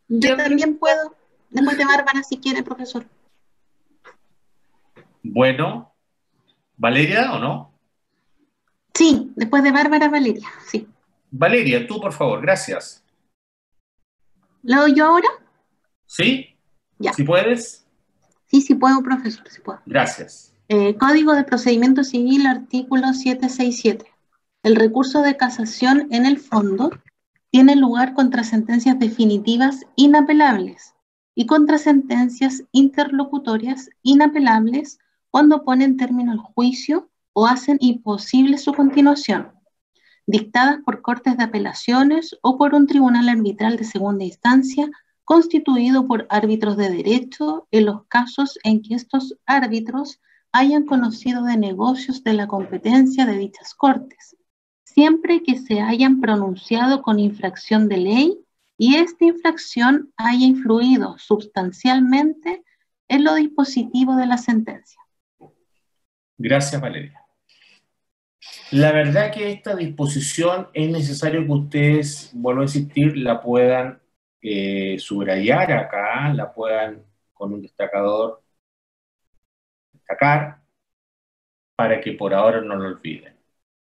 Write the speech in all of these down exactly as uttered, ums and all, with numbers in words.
Yo ¿Quién? también puedo, después de Bárbara, si quiere, profesor. Bueno, ¿Valeria o no? Sí, después de Bárbara, Valeria, sí. Valeria, tú por favor, gracias. ¿Lo doy yo ahora? ¿Sí? Ya. ¿Sí puedes? Sí, sí puedo, profesor, sí puedo. Gracias. Eh, Código de Procedimiento Civil, artículo setecientos sesenta y siete. El recurso de casación en el fondo tiene lugar contra sentencias definitivas inapelables y contra sentencias interlocutorias inapelables cuando ponen término al juicio o hacen imposible su continuación, dictadas por cortes de apelaciones o por un tribunal arbitral de segunda instancia constituido por árbitros de derecho en los casos en que estos árbitros hayan conocido de negocios de la competencia de dichas cortes, siempre que se hayan pronunciado con infracción de ley y esta infracción haya influido sustancialmente en lo dispositivo de la sentencia. Gracias, Valeria. La verdad que esta disposición es necesario que ustedes, vuelvo a insistir, la puedan eh, subrayar acá, la puedan con un destacador destacar, para que por ahora no lo olviden.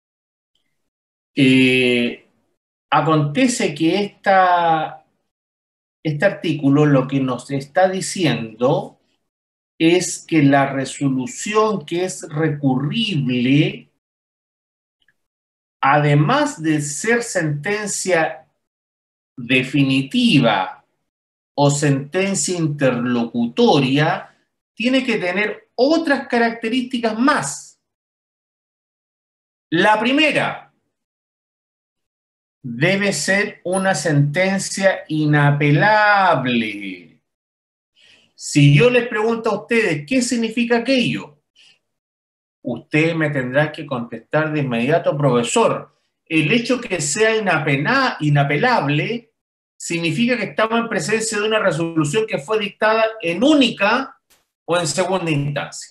Eh, acontece que esta, este artículo lo que nos está diciendo es que la resolución que es recurrible, además de ser sentencia definitiva o sentencia interlocutoria, tiene que tener otras características más. La primera, debe ser una sentencia inapelable. Si yo les pregunto a ustedes qué significa aquello, usted me tendrá que contestar de inmediato, profesor. El hecho que sea inapena, inapelable significa que estamos en presencia de una resolución que fue dictada en única o en segunda instancia,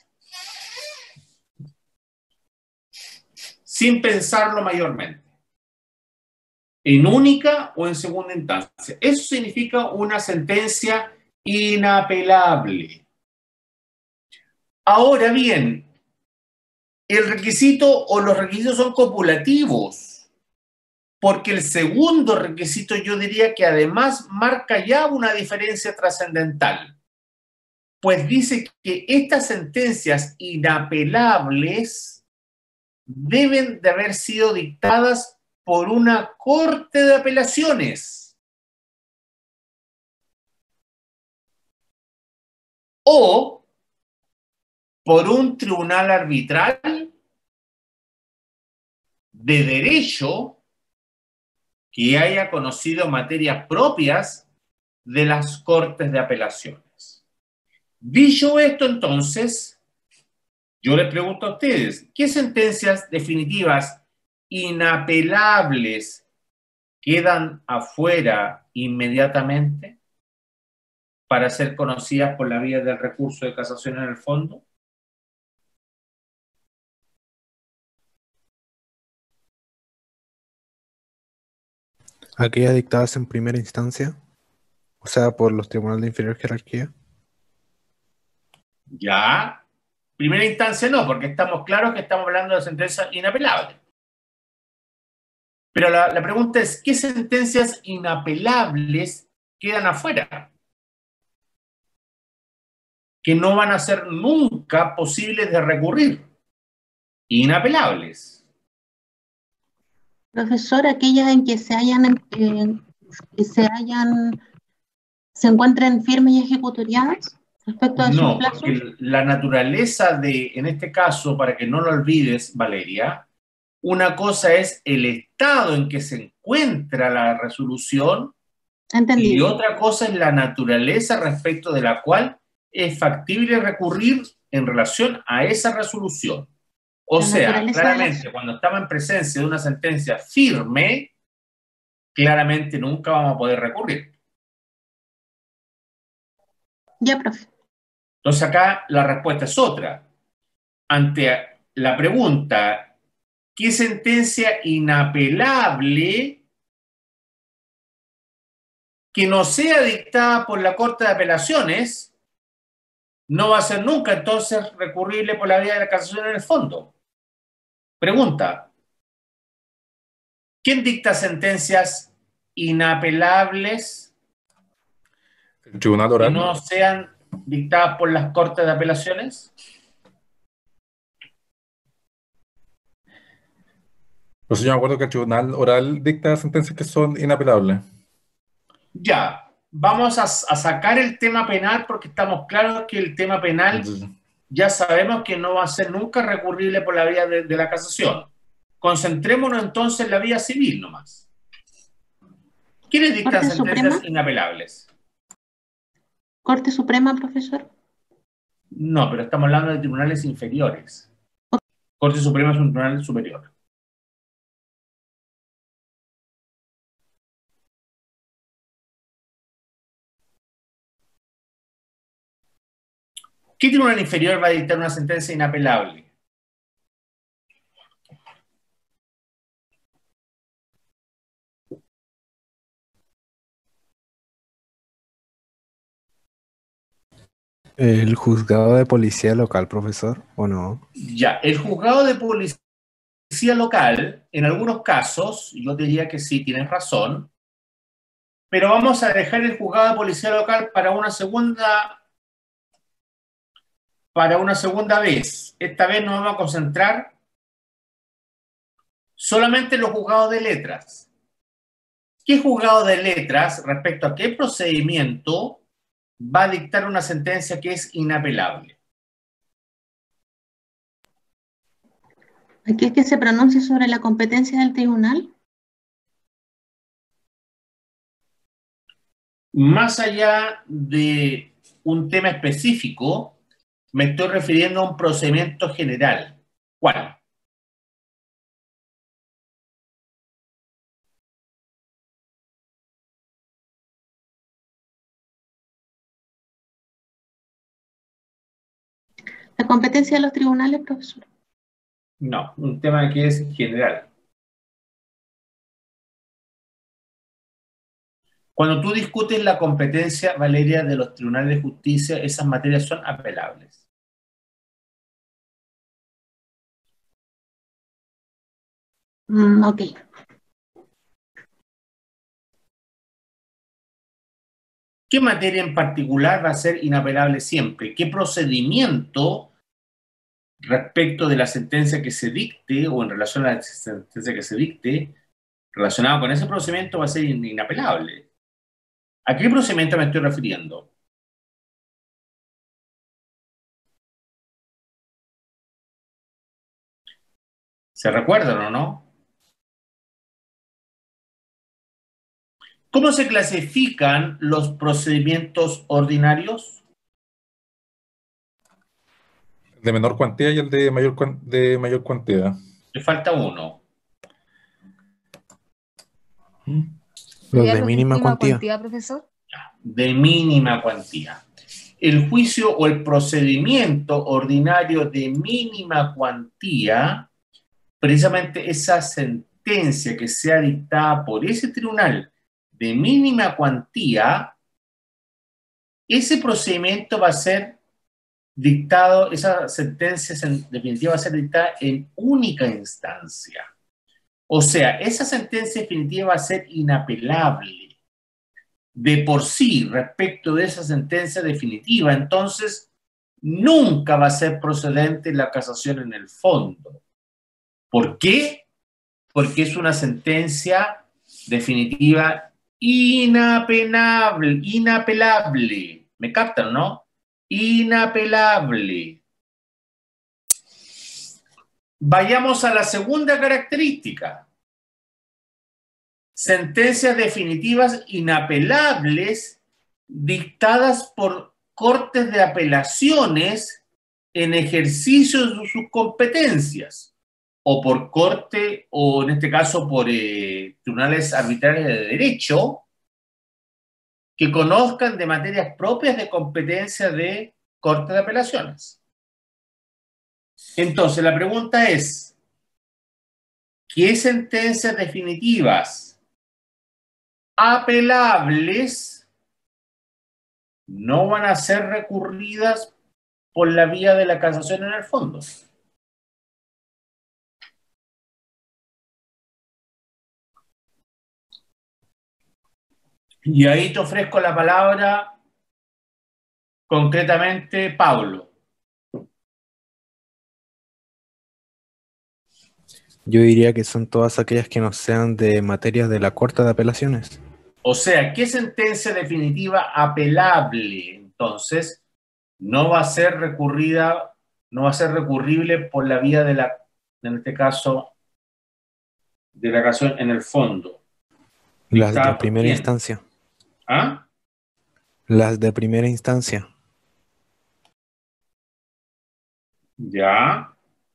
sin pensarlo mayormente. En única o en segunda instancia. Eso significa una sentencia inapelable. Ahora bien, el requisito o los requisitos son copulativos, porque el segundo requisito yo diría que además marca ya una diferencia trascendental, pues dice que estas sentencias inapelables deben de haber sido dictadas por una corte de apelaciones o por un tribunal arbitral de derecho que haya conocido materias propias de las cortes de apelaciones. Dicho esto, entonces, yo les pregunto a ustedes, ¿qué sentencias definitivas inapelables quedan afuera inmediatamente para ser conocidas por la vía del recurso de casación en el fondo? Aquellas dictadas en primera instancia, o sea, por los tribunales de inferior jerarquía. Ya, primera instancia no, porque estamos claros que estamos hablando de sentencias inapelables. Pero la, la pregunta es, ¿qué sentencias inapelables quedan afuera? Que no van a ser nunca posibles de recurrir. Inapelables. Profesor, aquellas en que se hayan, eh, que se hayan, se encuentren firmes y ejecutoriadas respecto a sus No, plazos. porque la naturaleza de, en este caso, para que no lo olvides, Valeria, una cosa es el estado en que se encuentra la resolución y Entendido. otra cosa es la naturaleza respecto de la cual es factible recurrir en relación a esa resolución. O La sea, naturaleza de la acción. claramente, cuando estamos en presencia de una sentencia firme, claramente nunca vamos a poder recurrir. Ya, profe. Entonces acá la respuesta es otra. Ante la pregunta, ¿qué sentencia inapelable que no sea dictada por la Corte de Apelaciones no va a ser nunca entonces recurrible por la vía de la casación en el fondo. Pregunta: ¿quién dicta sentencias inapelables El tribunal que oral. no sean dictadas por las Cortes de Apelaciones? Pues yo me acuerdo que el tribunal oral dicta sentencias que son inapelables. Ya, vamos a, a sacar el tema penal porque estamos claros que el tema penal Entonces, ya sabemos que no va a ser nunca recurrible por la vía de, de la casación. Concentrémonos entonces en la vía civil nomás. ¿Quiénes dictan ¿Corte sentencias Suprema? inapelables? ¿Corte Suprema, profesor? No, pero estamos hablando de tribunales inferiores. Corte Suprema es un tribunal superior. ¿Qué tribunal inferior va a dictar una sentencia inapelable? ¿El juzgado de policía local, profesor, o no? Ya, el juzgado de policía local, en algunos casos, yo diría que sí, tienes razón, pero vamos a dejar el juzgado de policía local para una segunda, para una segunda vez. Esta vez nos vamos a concentrar solamente en los juzgados de letras. ¿Qué juzgado de letras, respecto a qué procedimiento, va a dictar una sentencia que es inapelable? ¿Aquel que se pronuncie sobre la competencia del tribunal? Más allá de un tema específico, me estoy refiriendo a un procedimiento general. ¿Cuál? ¿La competencia de los tribunales, profesor? No, un tema que es general. Cuando tú discutes la competencia, Valeria, de los tribunales de justicia, esas materias son apelables. Mm, ok. ¿Qué materia en particular va a ser inapelable siempre? ¿Qué procedimiento respecto de la sentencia que se dicte o en relación a la sentencia que se dicte relacionado con ese procedimiento va a ser inapelable? ¿A qué procedimiento me estoy refiriendo? ¿Se recuerdan o no? ¿Cómo se clasifican los procedimientos ordinarios? el de menor cuantía y el de mayor, cuan- de mayor cuantía. Le falta uno. Los ¿Sería de los de mínima mínima cuantía. cuantía, profesor? De mínima cuantía. El juicio o el procedimiento ordinario de mínima cuantía, precisamente esa sentencia que sea dictada por ese tribunal de mínima cuantía, ese procedimiento va a ser dictado, esa sentencia en definitiva va a ser dictada en única instancia. O sea, esa sentencia definitiva va a ser inapelable de por sí respecto de esa sentencia definitiva, entonces nunca va a ser procedente la casación en el fondo. ¿Por qué? Porque es una sentencia definitiva inapelable, inapelable. ¿Me captan, no? Inapelable. Vayamos a la segunda característica. Sentencias definitivas inapelables dictadas por cortes de apelaciones en ejercicio de sus competencias, o por corte, o en este caso por eh, tribunales arbitrales de derecho, que conozcan de materias propias de competencia de corte de apelaciones. Entonces, la pregunta es, ¿qué sentencias definitivas apelables no van a ser recurridas por la vía de la casación en el fondo. Y ahí te ofrezco la palabra concretamente, Pablo. Yo diría que son todas aquellas que no sean de materias de la Corte de Apelaciones. O sea, ¿qué sentencia definitiva apelable? Entonces, no va a ser recurrida, no va a ser recurrible por la vía de la, en este caso, de la casación en el fondo. Las de ¿Dictada por primera quién? instancia. ¿Ah? Las de primera instancia. Ya.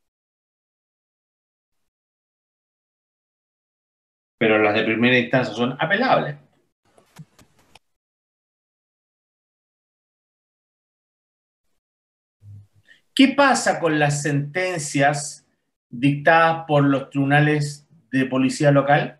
Pero las de primera instancia son apelables. ¿Qué pasa con las sentencias dictadas por los tribunales de policía local?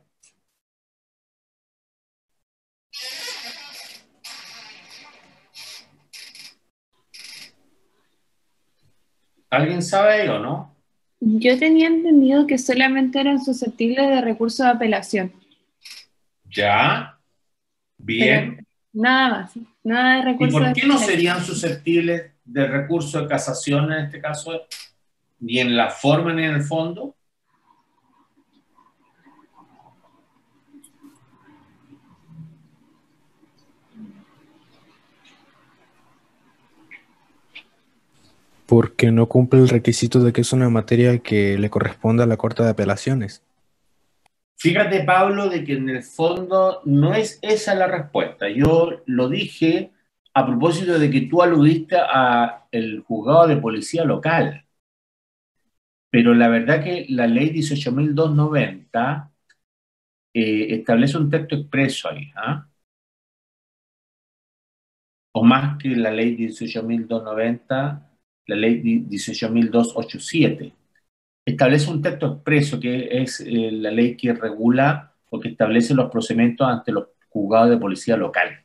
¿Alguien sabe o no? Yo tenía entendido que solamente eran susceptibles de recurso de apelación, Ya. Bien. pero nada más, nada de ¿Y recurso de por qué no apelación. serían susceptibles de recurso de casación en este caso, ni en la forma ni en el fondo? Porque no cumple el requisito de que es una materia que le corresponde a la Corte de Apelaciones. Fíjate, Pablo, de que en el fondo no es esa la respuesta. Yo lo dije a propósito de que tú aludiste a el juzgado de policía local. Pero la verdad que la ley dieciocho mil doscientos noventa eh, establece un texto expreso ahí, ¿ah? O más que la ley dieciocho mil doscientos noventa, la ley dieciocho mil doscientos ochenta y siete. Establece un texto expreso que es eh, la ley que regula o que establece los procedimientos ante los juzgados de policía local.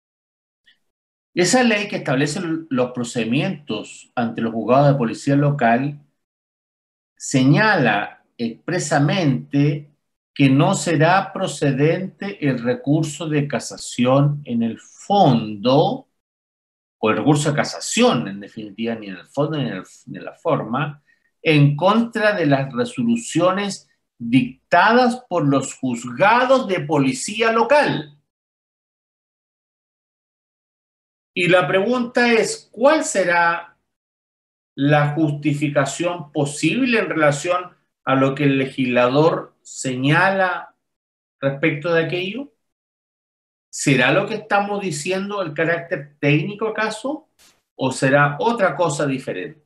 Esa ley que establece los procedimientos ante los juzgados de policía local señala expresamente que no será procedente el recurso de casación en el fondo, o el recurso de casación en definitiva, ni en el fondo ni en, el, ni en la forma, en contra de las resoluciones dictadas por los juzgados de policía local. Y la pregunta es, ¿cuál será la justificación posible en relación a lo que el legislador señala respecto de aquello? ¿Será lo que estamos diciendo el carácter técnico acaso? ¿O será otra cosa diferente?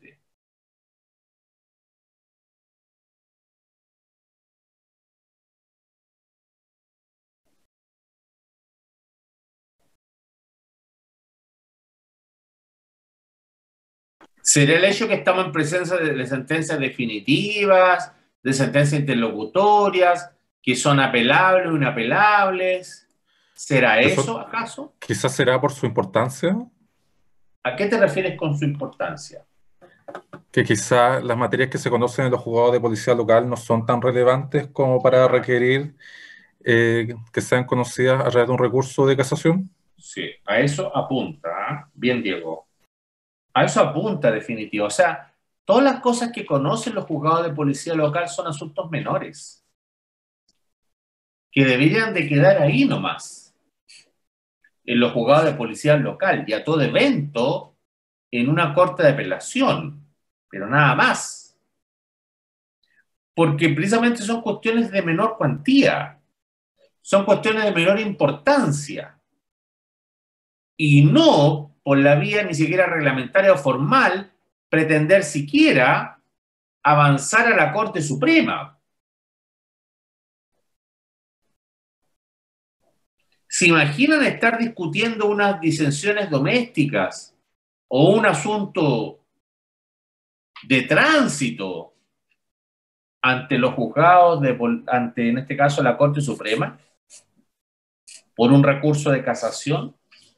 ¿Será el hecho que estamos en presencia de, de sentencias definitivas, de sentencias interlocutorias, que son apelables o inapelables? ¿Será Eso eso acaso? quizás será por su importancia, ¿A qué te refieres con su importancia? que quizás las materias que se conocen en los juzgados de policía local no son tan relevantes como para requerir eh, que sean conocidas a través de un recurso de casación. Sí, a eso apunta. ¿eh? Bien, Diego. A eso apunta definitivo. O sea, todas las cosas que conocen los juzgados de policía local son asuntos menores, que deberían de quedar ahí nomás, en los juzgados de policía local, y a todo evento en una corte de apelación, pero nada más. Porque precisamente son cuestiones de menor cuantía, son cuestiones de menor importancia, y no por la vía ni siquiera reglamentaria o formal pretender siquiera avanzar a la Corte Suprema. ¿Se imaginan estar discutiendo unas disensiones domésticas o un asunto de tránsito ante los juzgados, de, ante en este caso la Corte Suprema? por un recurso de casación,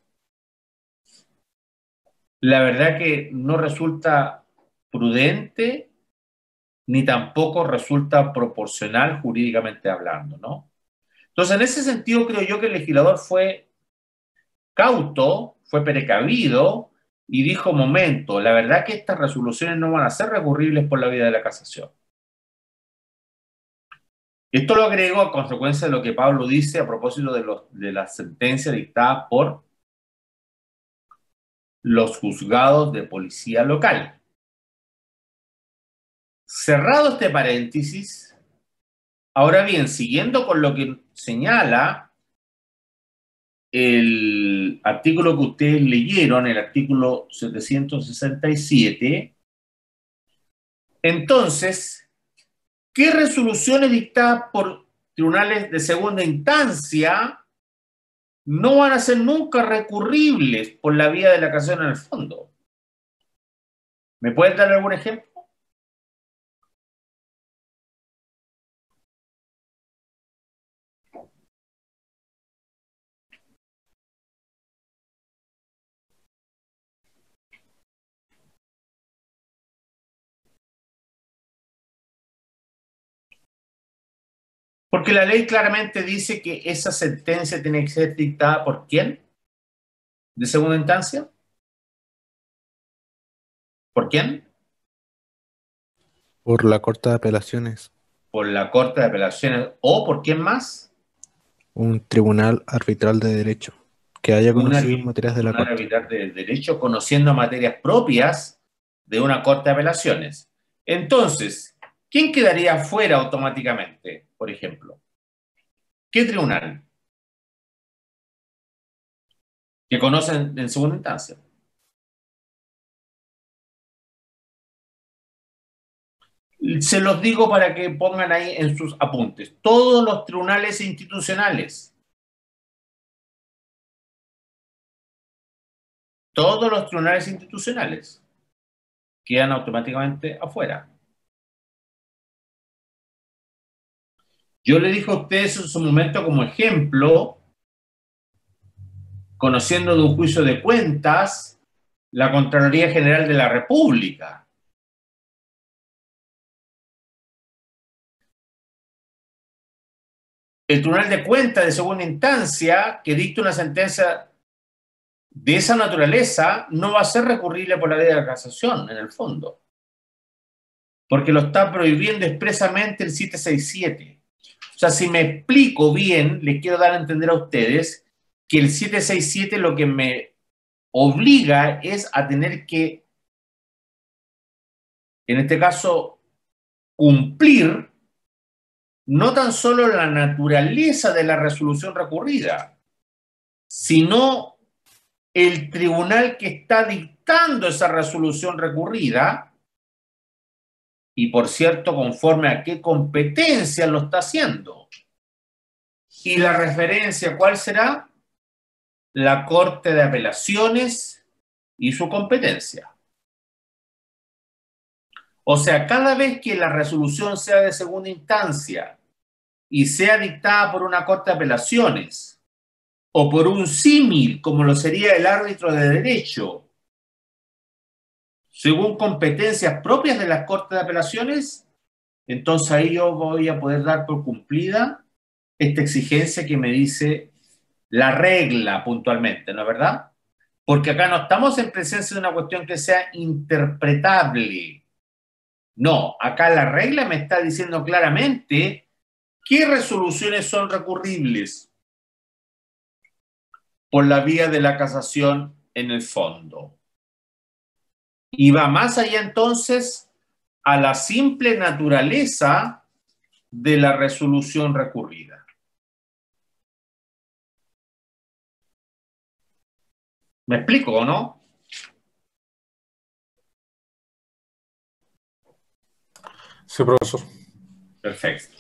la verdad que no resulta prudente ni tampoco resulta proporcional jurídicamente hablando, ¿no? Entonces, en ese sentido, creo yo que el legislador fue cauto, fue precavido y dijo, momento, la verdad que estas resoluciones no van a ser recurribles por la vía de la casación. Esto lo agrego a consecuencia de lo que Pablo dice a propósito de, los, de la sentencia dictada por los juzgados de policía local. Cerrado este paréntesis, ahora bien, siguiendo con lo que señala el artículo que ustedes leyeron, el artículo setecientos sesenta y siete, entonces, ¿qué resoluciones dictadas por tribunales de segunda instancia no van a ser nunca recurribles por la vía de la casación en el fondo? ¿Me pueden dar algún ejemplo? Porque la ley claramente dice que esa sentencia tiene que ser dictada ¿por quién? ¿De segunda instancia? ¿Por quién? Por la Corte de Apelaciones, Por la Corte de Apelaciones. ¿O por quién más? un tribunal arbitral de derecho que haya Un conocido en materias de la tribunal Corte. arbitral de derecho conociendo materias propias de una Corte de Apelaciones. Entonces, ¿quién quedaría fuera automáticamente, por ejemplo? ¿Qué tribunal? Que conocen en segunda instancia. Se los digo para que pongan ahí en sus apuntes. Todos los tribunales institucionales. Todos los tribunales institucionales quedan automáticamente afuera. Yo le dije a ustedes en su momento como ejemplo, conociendo de un juicio de cuentas, la Contraloría General de la República. El Tribunal de Cuentas de segunda instancia, que dicta una sentencia de esa naturaleza, no va a ser recurrible por la vía de la casación, en el fondo. Porque lo está prohibiendo expresamente el setecientos sesenta y siete. O sea, si me explico bien, les quiero dar a entender a ustedes que el setecientos sesenta y siete lo que me obliga es a tener que, en este caso, cumplir no tan solo la naturaleza de la resolución recurrida, sino el tribunal que está dictando esa resolución recurrida y, por cierto, conforme a qué competencia lo está haciendo. Y la referencia, ¿cuál será? La Corte de Apelaciones y su competencia. O sea, cada vez que la resolución sea de segunda instancia y sea dictada por una Corte de Apelaciones o por un símil, como lo sería el árbitro de derecho, según competencias propias de las Cortes de Apelaciones, entonces ahí yo voy a poder dar por cumplida esta exigencia que me dice la regla puntualmente, ¿no es verdad? Porque acá no estamos en presencia de una cuestión que sea interpretable. No, acá la regla me está diciendo claramente qué resoluciones son recurribles por la vía de la casación en el fondo. Y va más allá entonces a la simple naturaleza de la resolución recurrida. ¿Me explico o no? Sí, profesor. Perfecto.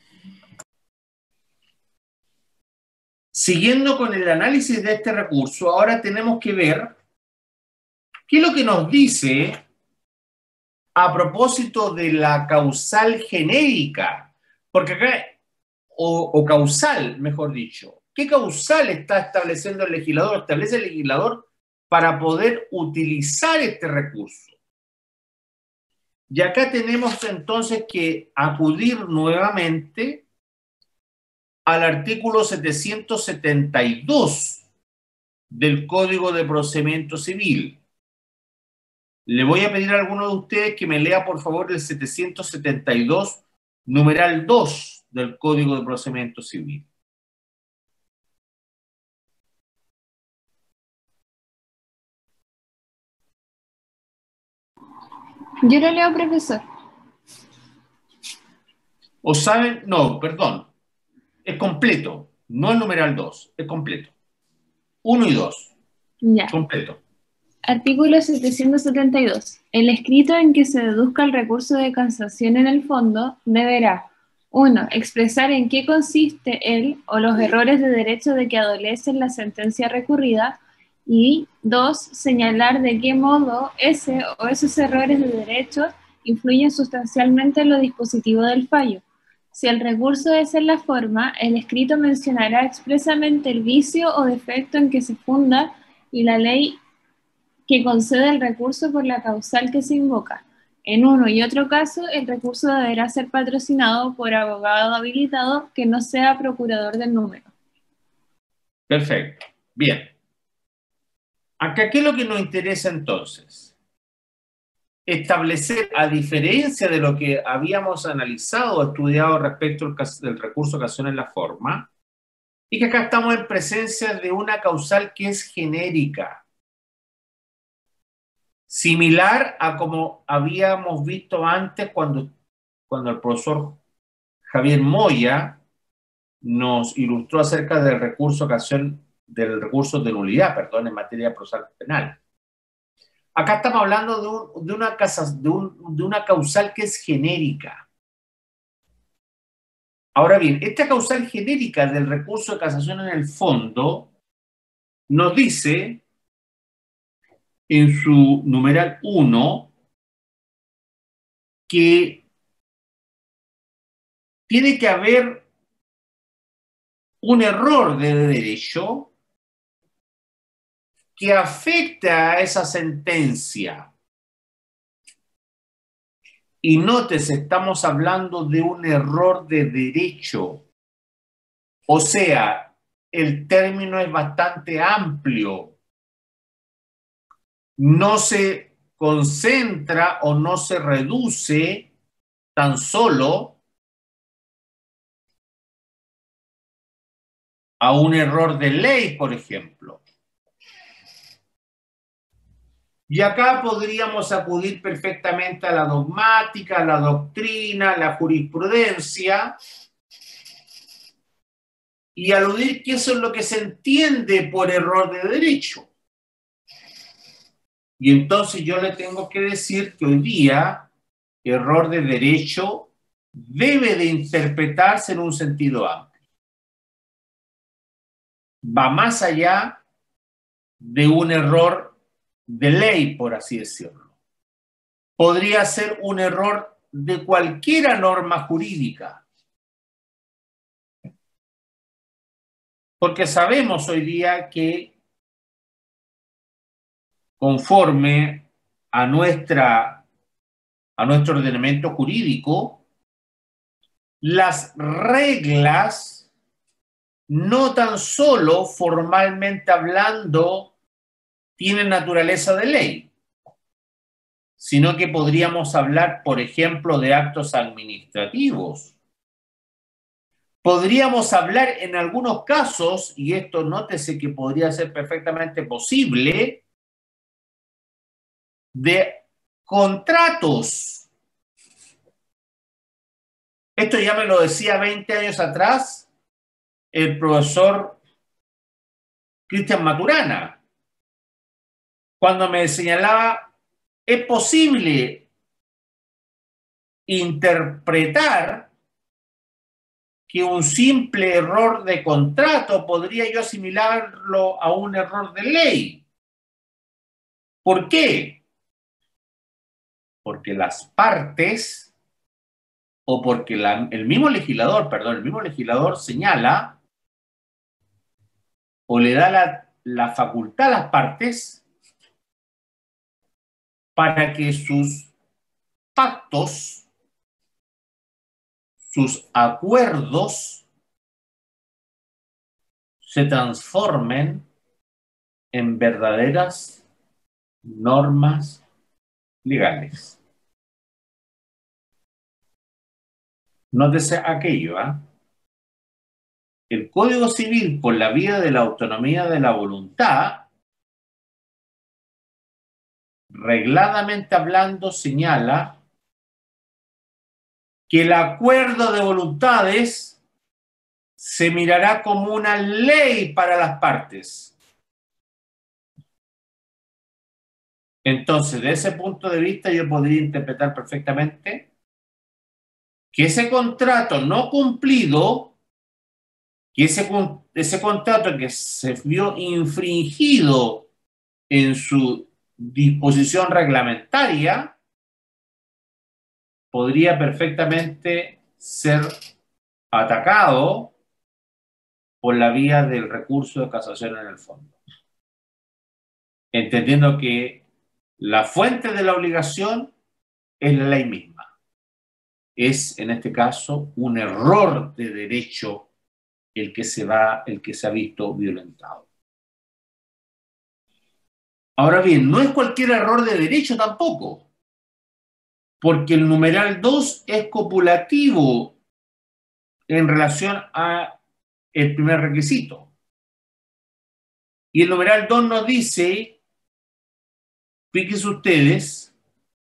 Siguiendo con el análisis de este recurso, ahora tenemos que ver qué es lo que nos dice a propósito de la causal genérica, porque acá, o, o causal, mejor dicho, ¿Qué causal está estableciendo el legislador? Establece el legislador para poder utilizar este recurso. Y acá tenemos entonces que acudir nuevamente al artículo setecientos setenta y dos del Código de Procedimiento Civil. Le voy a pedir a alguno de ustedes que me lea por favor el setecientos setenta y dos, numeral dos del Código de Procedimiento Civil. Yo lo leo, profesor. ¿O saben? No, perdón. Es completo. No el numeral dos, es completo. uno y dos. Ya. Completo. Artículo setecientos setenta y dos. El escrito en que se deduzca el recurso de casación en el fondo deberá: uno. Expresar en qué consiste el o los errores de derecho de que adolece la sentencia recurrida. Y dos. Señalar de qué modo ese o esos errores de derecho influyen sustancialmente en lo dispositivo del fallo. Si el recurso es en la forma, el escrito mencionará expresamente el vicio o defecto en que se funda y la ley que concede el recurso por la causal que se invoca. En uno y otro caso, el recurso deberá ser patrocinado por abogado habilitado que no sea procurador del número. Perfecto. Bien. Acá, ¿qué es lo que nos interesa entonces? Establecer, a diferencia de lo que habíamos analizado o estudiado respecto del recurso de casación en la forma, y que acá estamos en presencia de una causal que es genérica. Similar a como habíamos visto antes cuando, cuando el profesor Javier Moya nos ilustró acerca del recurso ocasión, del recurso de nulidad, perdón, en materia procesal penal. Acá estamos hablando de, un, de, una casa, de, un, de una causal que es genérica. Ahora bien, esta causal genérica del recurso de casación en el fondo nos dice en su numeral uno que tiene que haber un error de derecho que afecta a esa sentencia. Y nótese, estamos hablando de un error de derecho. O sea, el término es bastante amplio. No se concentra o no se reduce tan solo a un error de ley, por ejemplo. Y acá podríamos acudir perfectamente a la dogmática, a la doctrina, a la jurisprudencia y aludir que eso es lo que se entiende por error de derecho. Y entonces yo le tengo que decir que hoy día error de derecho debe de interpretarse en un sentido amplio. Va más allá de un error de ley, por así decirlo. Podría ser un error de cualquier norma jurídica. Porque sabemos hoy día que conforme a, nuestra, a nuestro ordenamiento jurídico, las reglas no tan solo formalmente hablando tienen naturaleza de ley, sino que podríamos hablar, por ejemplo, de actos administrativos. Podríamos hablar en algunos casos, y esto nótese que podría ser perfectamente posible, de contratos. Esto ya me lo decía veinte años atrás el profesor Cristian Maturana, cuando me señalaba, es posible interpretar que un simple error de contrato podría yo asimilarlo a un error de ley. ¿Por qué? Porque las partes, o porque la, el mismo legislador, perdón, el mismo legislador señala o le da la, la facultad a las partes para que sus pactos, sus acuerdos se transformen en verdaderas normas legales. Nótese aquello, ¿eh? El Código Civil, por la vía de la autonomía de la voluntad, regladamente hablando, señala que el acuerdo de voluntades se mirará como una ley para las partes. Entonces, de ese punto de vista, yo podría interpretar perfectamente que ese contrato no cumplido, que ese, ese contrato que se vio infringido en su disposición reglamentaria, podría perfectamente ser atacado por la vía del recurso de casación en el fondo. Entendiendo que la fuente de la obligación es la ley misma. Es, en este caso, un error de derecho el que se va, el que se ha visto violentado. Ahora bien, no es cualquier error de derecho tampoco, porque el numeral dos es copulativo en relación a el primer requisito. Y el numeral dos nos dice, fíjense ustedes,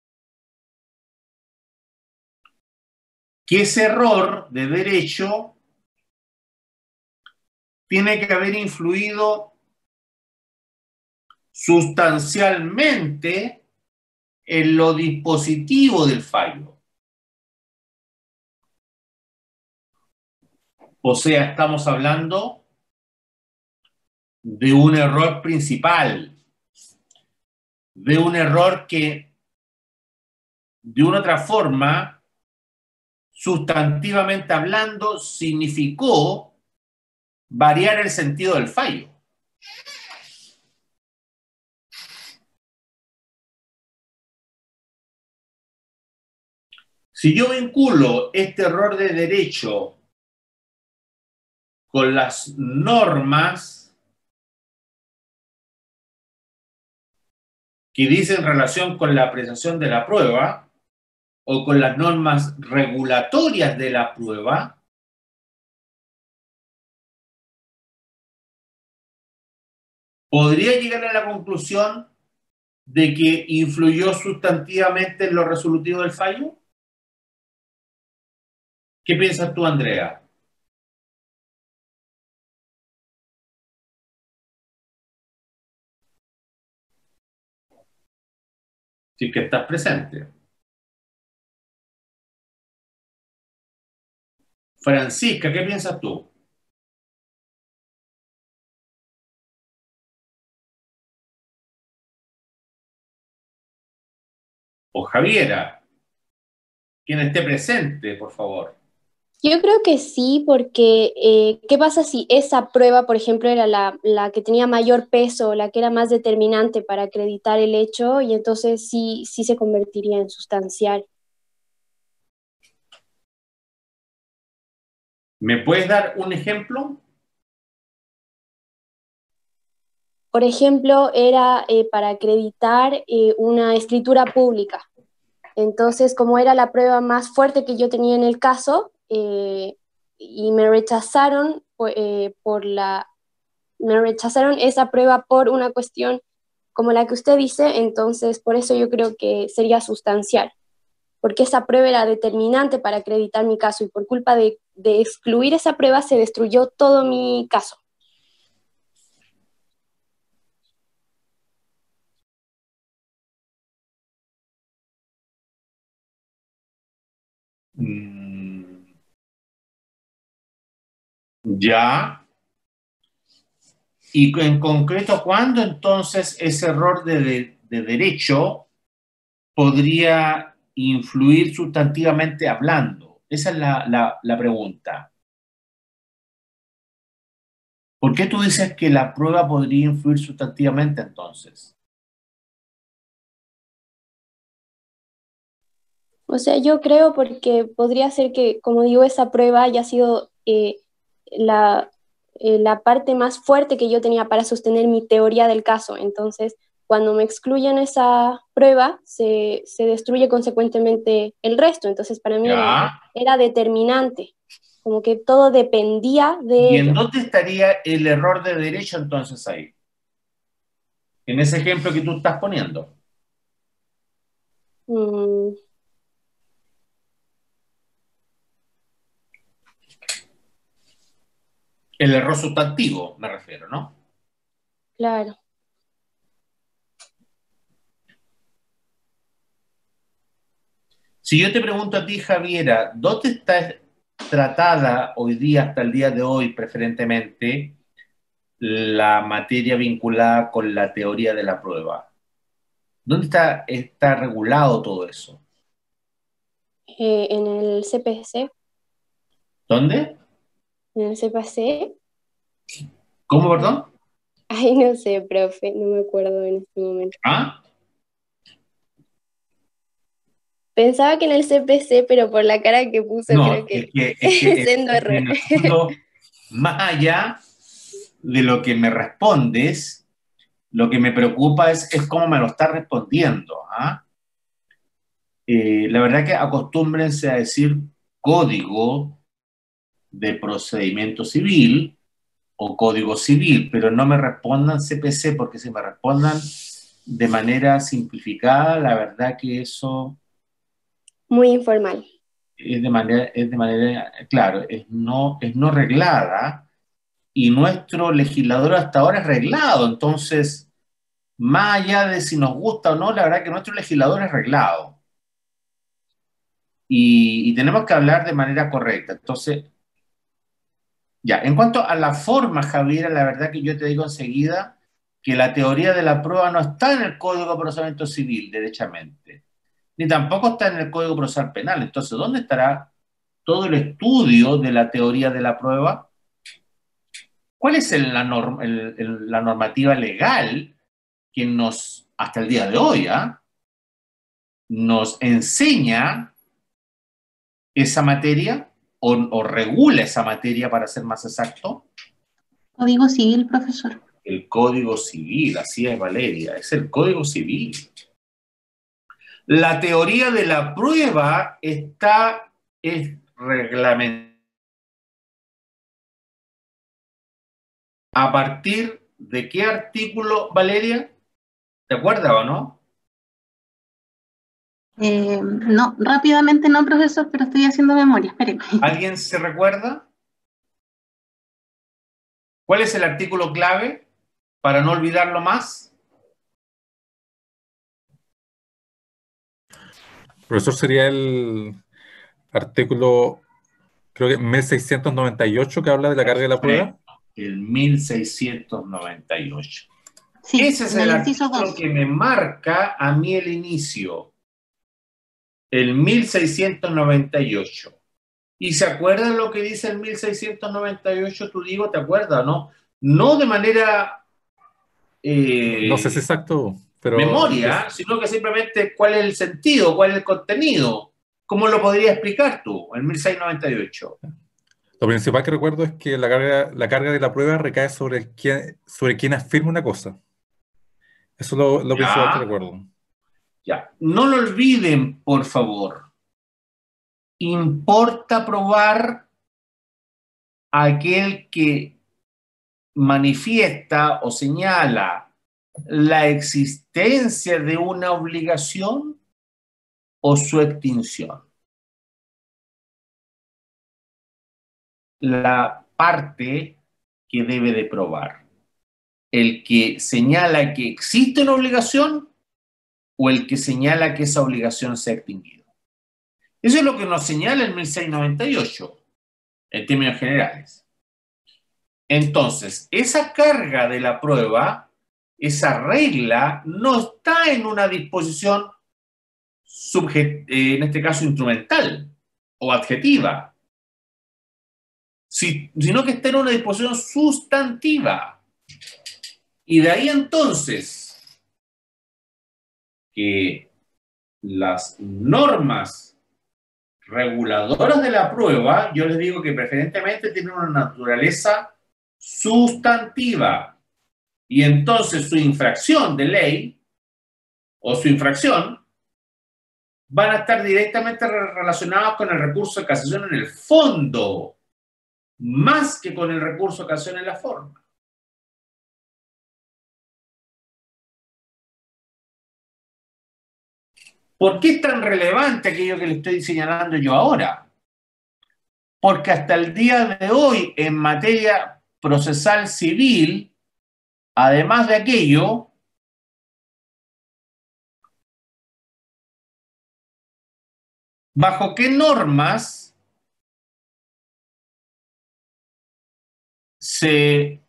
que ese error de derecho tiene que haber influido sustancialmente en lo dispositivo del fallo. O sea, estamos hablando de un error principal, de un error que de una otra forma, sustantivamente hablando, significó variar el sentido del fallo. Si yo vinculo este error de derecho con las normas que dicen relación con la apreciación de la prueba o con las normas regulatorias de la prueba, podría llegar a la conclusión de que influyó sustantivamente en lo resolutivo del fallo. ¿Qué piensas tú, Andrea? Sí que estás presente. Francisca, ¿qué piensas tú? O Javiera, quien esté presente, por favor. Yo creo que sí, porque eh, ¿qué pasa si esa prueba, por ejemplo, era la, la que tenía mayor peso, la que era más determinante para acreditar el hecho, y entonces sí, sí se convertiría en sustancial? ¿Me puedes dar un ejemplo? Por ejemplo, era eh, para acreditar eh, una escritura pública. Entonces, como era la prueba más fuerte que yo tenía en el caso, eh, y me rechazaron eh, por la, me rechazaron esa prueba por una cuestión como la que usted dice, entonces por eso yo creo que sería sustancial, porque esa prueba era determinante para acreditar mi caso y por culpa de, de excluir esa prueba se destruyó todo mi caso. Mm, ya. Y en concreto, ¿cuándo entonces ese error de, de, de derecho podría influir sustantivamente hablando? Esa es la, la, la pregunta. ¿Por qué tú dices que la prueba podría influir sustantivamente entonces? O sea, yo creo porque podría ser que, como digo, esa prueba haya sido eh, la, eh, la parte más fuerte que yo tenía para sostener mi teoría del caso. Entonces, cuando me excluyen esa prueba, se, se destruye consecuentemente el resto. Entonces, para mí era, Ya. era determinante, como que todo dependía de ¿Y en ello. dónde estaría el error de derecho entonces ahí? En ese ejemplo que tú estás poniendo. Mm, El error sustantivo, me refiero, ¿no? claro. Si yo te pregunto a ti, Javiera, ¿dónde está tratada hoy día, hasta el día de hoy, preferentemente, la materia vinculada con la teoría de la prueba? ¿Dónde está, está regulado todo eso? Eh, en el C P C, ¿Dónde? en el C P C, ¿Cómo, perdón? ay, no sé, profe, no me acuerdo en este momento. ¿Ah? Pensaba que en el C P C, pero por la cara que puso creo No, que es que, es que sendo error. en el fondo, más allá de lo que me respondes, lo que me preocupa es, es cómo me lo está respondiendo. ¿Ah? Eh, la verdad que acostúmbrense a decir código de procedimiento civil o código civil, pero no me respondan C P C, porque si me respondan de manera simplificada, la verdad que eso Muy informal. es de manera, es de manera claro, es no, es no reglada, y nuestro legislador hasta ahora es reglado, entonces, más allá de si nos gusta o no, la verdad que nuestro legislador es reglado. Y, y tenemos que hablar de manera correcta. Entonces, ya, en cuanto a la forma, Javiera, la verdad que yo te digo enseguida que la teoría de la prueba no está en el Código de Procedimiento Civil, derechamente, ni tampoco está en el Código Procesal Penal. Entonces, ¿dónde estará todo el estudio de la teoría de la prueba? ¿Cuál es el, la, norm, el, el, la normativa legal que nos, hasta el día de hoy, ¿eh? nos enseña esa materia o, o regula esa materia, para ser más exacto? Código civil, profesor. El Código Civil, así es, Valeria, es el Código Civil. La teoría de la prueba está es reglamentada a partir de qué artículo, Valeria, ¿te acuerdas o no? Eh, no, rápidamente no, profesor, pero estoy haciendo memoria, espéreme. ¿Alguien se recuerda? ¿Cuál es el artículo clave para no olvidarlo más? Profesor, sería el artículo, creo que mil seiscientos noventa y ocho, que habla de la carga de la prueba. El mil seiscientos noventa y ocho. Sí, Ese es en el el inciso artículo dos. que me marca a mí el inicio. El mil seiscientos noventa y ocho. ¿Y se acuerdan lo que dice el mil seiscientos noventa y ocho? Tú digo, ¿te acuerdas, no? No de manera eh, No sé si es exacto, pero memoria, es- sino que simplemente cuál es el sentido, cuál es el contenido. ¿Cómo lo podrías explicar tú, el mil seiscientos noventa y ocho? lo principal que recuerdo es que la carga, la carga de la prueba recae sobre quien, sobre quien afirma una cosa. Eso es lo, lo principal que Ya, recuerdo. ya. No lo olviden, por favor. Importa probar a aquel que manifiesta o señala la existencia de una obligación o su extinción. La parte que debe de probar. El que señala que existe una obligación o el que señala que esa obligación se ha extinguido. Eso es lo que nos señala el mil seiscientos noventa y ocho, en términos generales. Entonces, esa carga de la prueba, esa regla, no está en una disposición subjet- eh, en este caso instrumental o adjetiva, sino que está en una disposición sustantiva. Y de ahí entonces que las normas reguladoras de la prueba, yo les digo que preferentemente tienen una naturaleza sustantiva. Y entonces su infracción de ley o su infracción van a estar directamente relacionadas con el recurso de casación en el fondo, más que con el recurso de casación en la forma. ¿Por qué es tan relevante aquello que le estoy señalando yo ahora? Porque hasta el día de hoy, en materia procesal civil, además de aquello, ¿bajo qué normas se,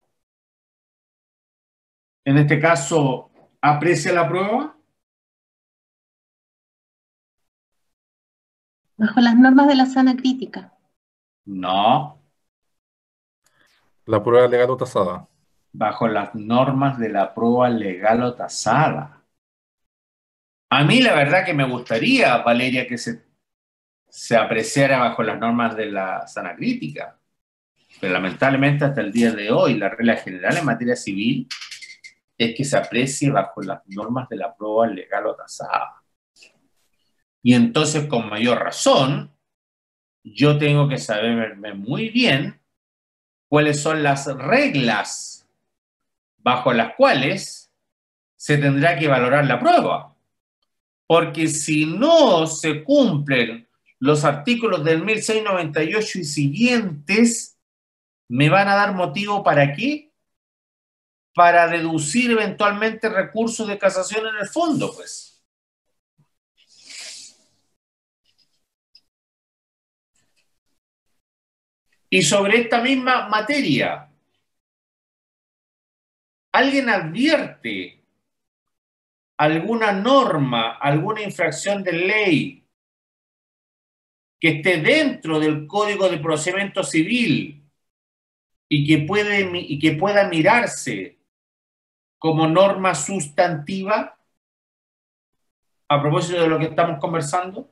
en este caso, aprecia la prueba? Bajo las normas de la sana crítica. No. La prueba legal o tasada. Bajo las normas de la prueba legal o tasada. A mí la verdad que me gustaría, Valeria, que se, se apreciara bajo las normas de la sana crítica. Pero lamentablemente hasta el día de hoy la regla general en materia civil es que se aprecie bajo las normas de la prueba legal o tasada. Y entonces, con mayor razón, yo tengo que saberme muy bien cuáles son las reglas bajo las cuales se tendrá que valorar la prueba. Porque si no se cumplen los artículos del mil seiscientos noventa y ocho y siguientes, ¿me van a dar motivo para qué? Para deducir eventualmente recursos de casación en el fondo, pues. Y sobre esta misma materia, ¿alguien advierte alguna norma, alguna infracción de ley que esté dentro del Código de Procedimiento Civil y que, puede, y que pueda mirarse como norma sustantiva a propósito de lo que estamos conversando?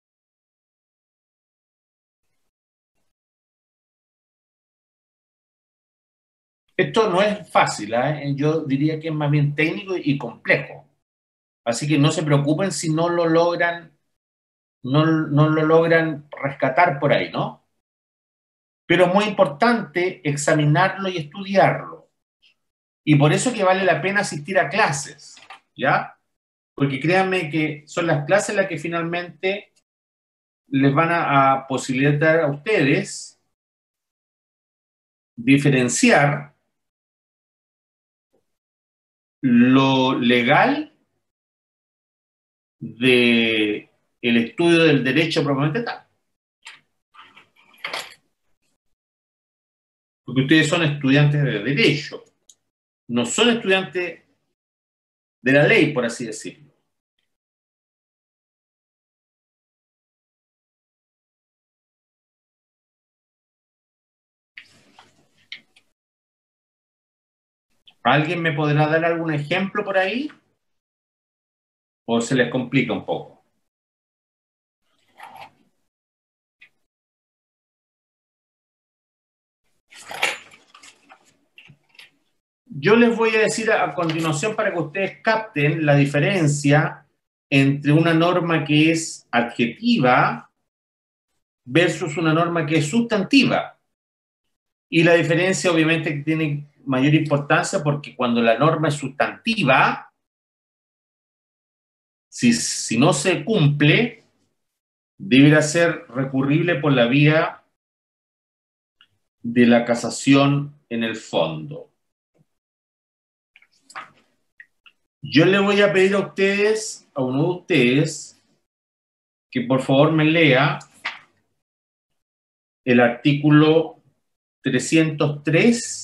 Esto no es fácil, ¿eh? Yo diría que es más bien técnico y complejo. Así que no se preocupen si no lo logran, no, no lo logran rescatar por ahí, ¿no? Pero es muy importante examinarlo y estudiarlo. Y por eso que vale la pena asistir a clases, ¿ya? Porque créanme que son las clases las que finalmente les van a, a posibilitar a ustedes diferenciar lo legal de el estudio del derecho propiamente tal. Porque ustedes son estudiantes de derecho, no son estudiantes de la ley, por así decirlo. ¿Alguien me podrá dar algún ejemplo por ahí? ¿O se les complica un poco? Yo les voy a decir a, a continuación para que ustedes capten la diferencia entre una norma que es adjetiva versus una norma que es sustantiva. Y la diferencia obviamente que tiene mayor importancia porque cuando la norma es sustantiva, si, si no se cumple, deberá ser recurrible por la vía de la casación en el fondo. Yo le voy a pedir a ustedes, a uno de ustedes, que por favor me lea el artículo trescientos tres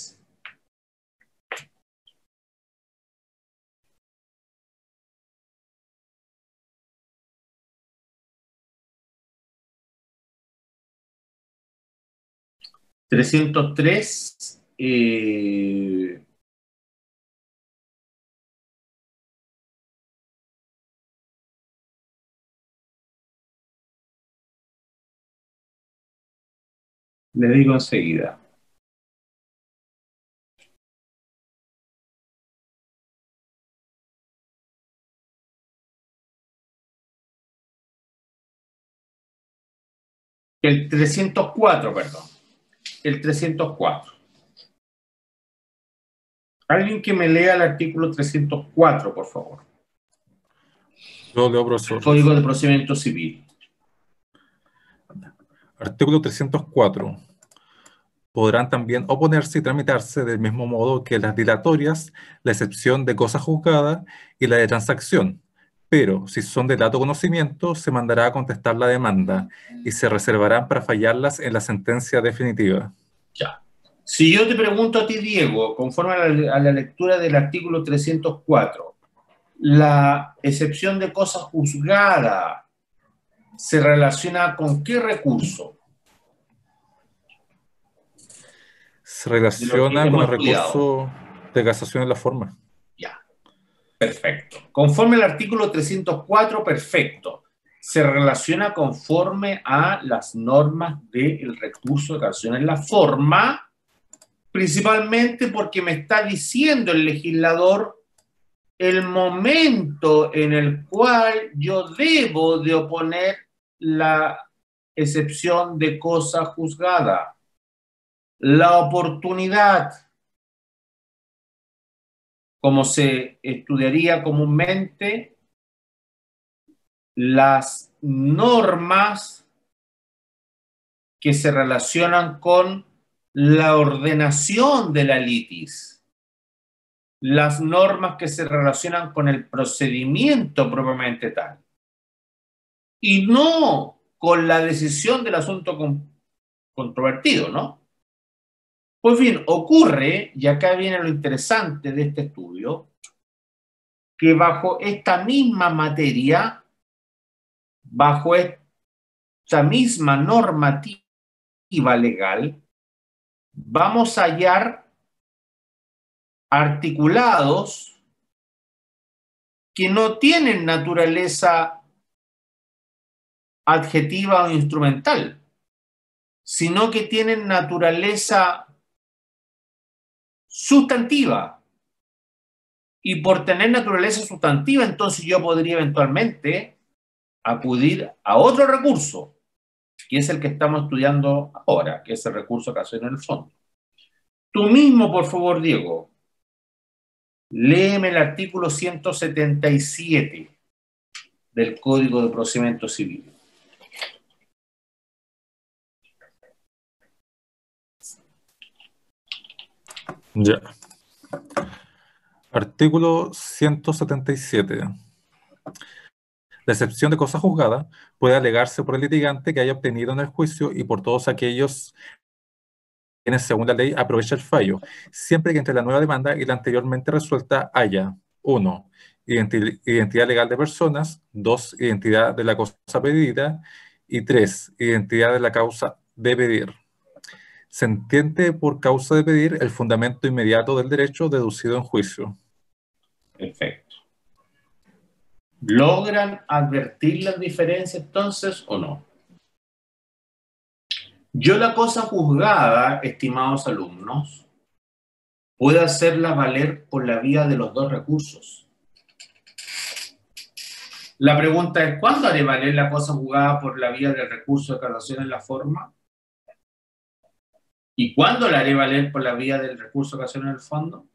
trescientos tres, eh, le digo enseguida. El trescientos cuatro, perdón. El trescientos cuatro. Alguien que me lea el artículo trescientos cuatro, por favor. Yo leo, profesor. El Código de Procedimiento Civil. Artículo trescientos cuatro. Podrán también oponerse y tramitarse del mismo modo que las dilatorias, la excepción de cosa juzgada y la de transacción. Pero, si son de dato conocimiento, se mandará a contestar la demanda y se reservarán para fallarlas en la sentencia definitiva. Ya. Si yo te pregunto a ti, Diego, conforme a la, a la lectura del artículo trescientos cuatro, la excepción de cosa juzgada se relaciona con qué recurso? Se relaciona con el recurso de casación en la forma. Ya. Perfecto. Conforme al artículo trescientos cuatro, perfecto. Se relaciona conforme a las normas del recurso de casación en la forma, principalmente porque me está diciendo el legislador el momento en el cual yo debo de oponer la excepción de cosa juzgada. La oportunidad, como se estudiaría comúnmente, las normas que se relacionan con la ordenación de la litis, las normas que se relacionan con el procedimiento propiamente tal, y no con la decisión del asunto con, controvertido, ¿no? Pues bien, ocurre, y acá viene lo interesante de este estudio, que bajo esta misma materia, bajo esta misma normativa legal, vamos a hallar articulados que no tienen naturaleza adjetiva o instrumental, sino que tienen naturaleza sustantiva. Y por tener naturaleza sustantiva, entonces yo podría eventualmente acudir a otro recurso, que es el que estamos estudiando ahora, que es el recurso de casación en el fondo. Tú mismo, por favor, Diego, léeme el artículo ciento setenta y siete del Código de Procedimiento Civil. Ya. Artículo ciento setenta y siete. La excepción de cosa juzgada puede alegarse por el litigante que haya obtenido en el juicio y por todos aquellos quienes, según la ley, aprovecha el fallo, siempre que entre la nueva demanda y la anteriormente resuelta haya: uno. Identi- identidad legal de personas; dos. Identidad de la cosa pedida; y tres. Identidad de la causa de pedir. Se entiende por causa de pedir el fundamento inmediato del derecho deducido en juicio. Perfecto. ¿Logran advertir las diferencias entonces o no? Yo la cosa juzgada, estimados alumnos, puedo hacerla valer por la vía de los dos recursos. La pregunta es, ¿cuándo haré valer la cosa juzgada por la vía del recurso de casación en la forma? ¿Y cuándo la haré valer por la vía del recurso de casación en el fondo?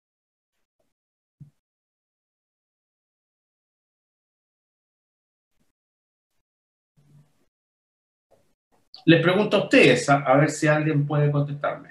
Les pregunto a ustedes, a, a ver si alguien puede contestarme.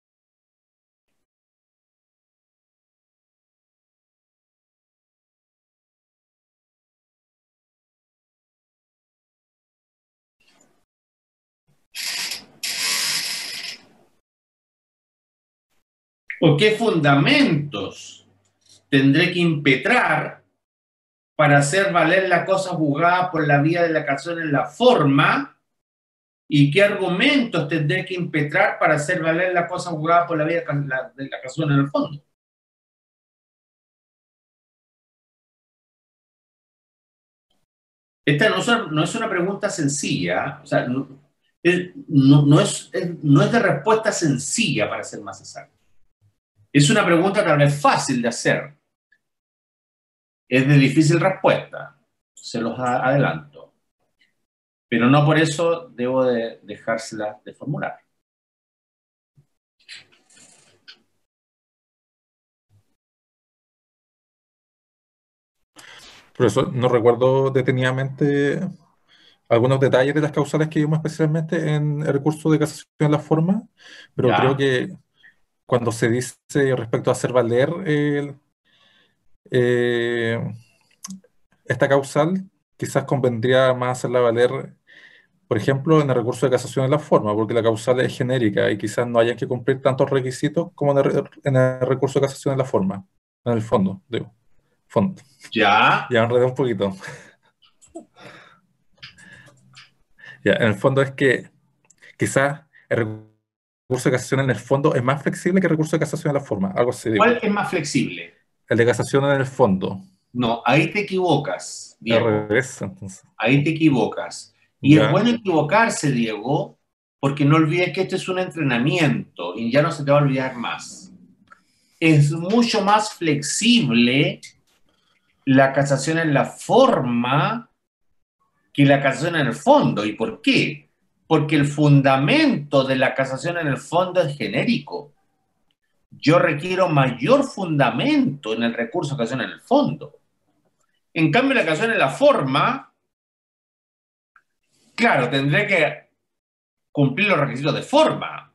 ¿O qué fundamentos tendré que impetrar para hacer valer la cosa juzgada por la vía de la casación en la forma ¿Y qué argumentos tendré que impetrar para hacer valer la cosa juzgada por la vía de la, de la casación en el fondo? Esta no es, una, no es una pregunta sencilla, o sea, no es, no, no, es, es, no es de respuesta sencilla, para ser más exacto. Es una pregunta tal vez fácil de hacer. Es de difícil respuesta, se los adelanto. Pero no por eso debo de dejársela de formular. Por eso no recuerdo detenidamente algunos detalles de las causales que vimos especialmente en el recurso de casación en la forma, pero ¿Ya? creo que cuando se dice respecto a hacer valer el, eh, esta causal, quizás convendría más hacerla valer, por ejemplo, en el recurso de casación en la forma, porque la causal es genérica y quizás no haya que cumplir tantos requisitos como en el, en el recurso de casación en la forma, en el fondo, digo, fondo. ¿Ya? Ya enredé un poquito. Ya, en el fondo es que quizás el recurso de casación en el fondo es más flexible que el recurso de casación en la forma, algo así digo. ¿Cuál es más flexible? El de casación en el fondo. No, ahí te equivocas, Al Diego. revés, entonces. Ahí te equivocas. Y Ya. es bueno equivocarse, Diego, porque no olvides que este es un entrenamiento y ya no se te va a olvidar más. Es mucho más flexible la casación en la forma que la casación en el fondo. ¿Y por qué? Porque el fundamento de la casación en el fondo es genérico. Yo requiero mayor fundamento en el recurso de casación en el fondo. En cambio, la casación en la forma, claro, tendré que cumplir los requisitos de forma,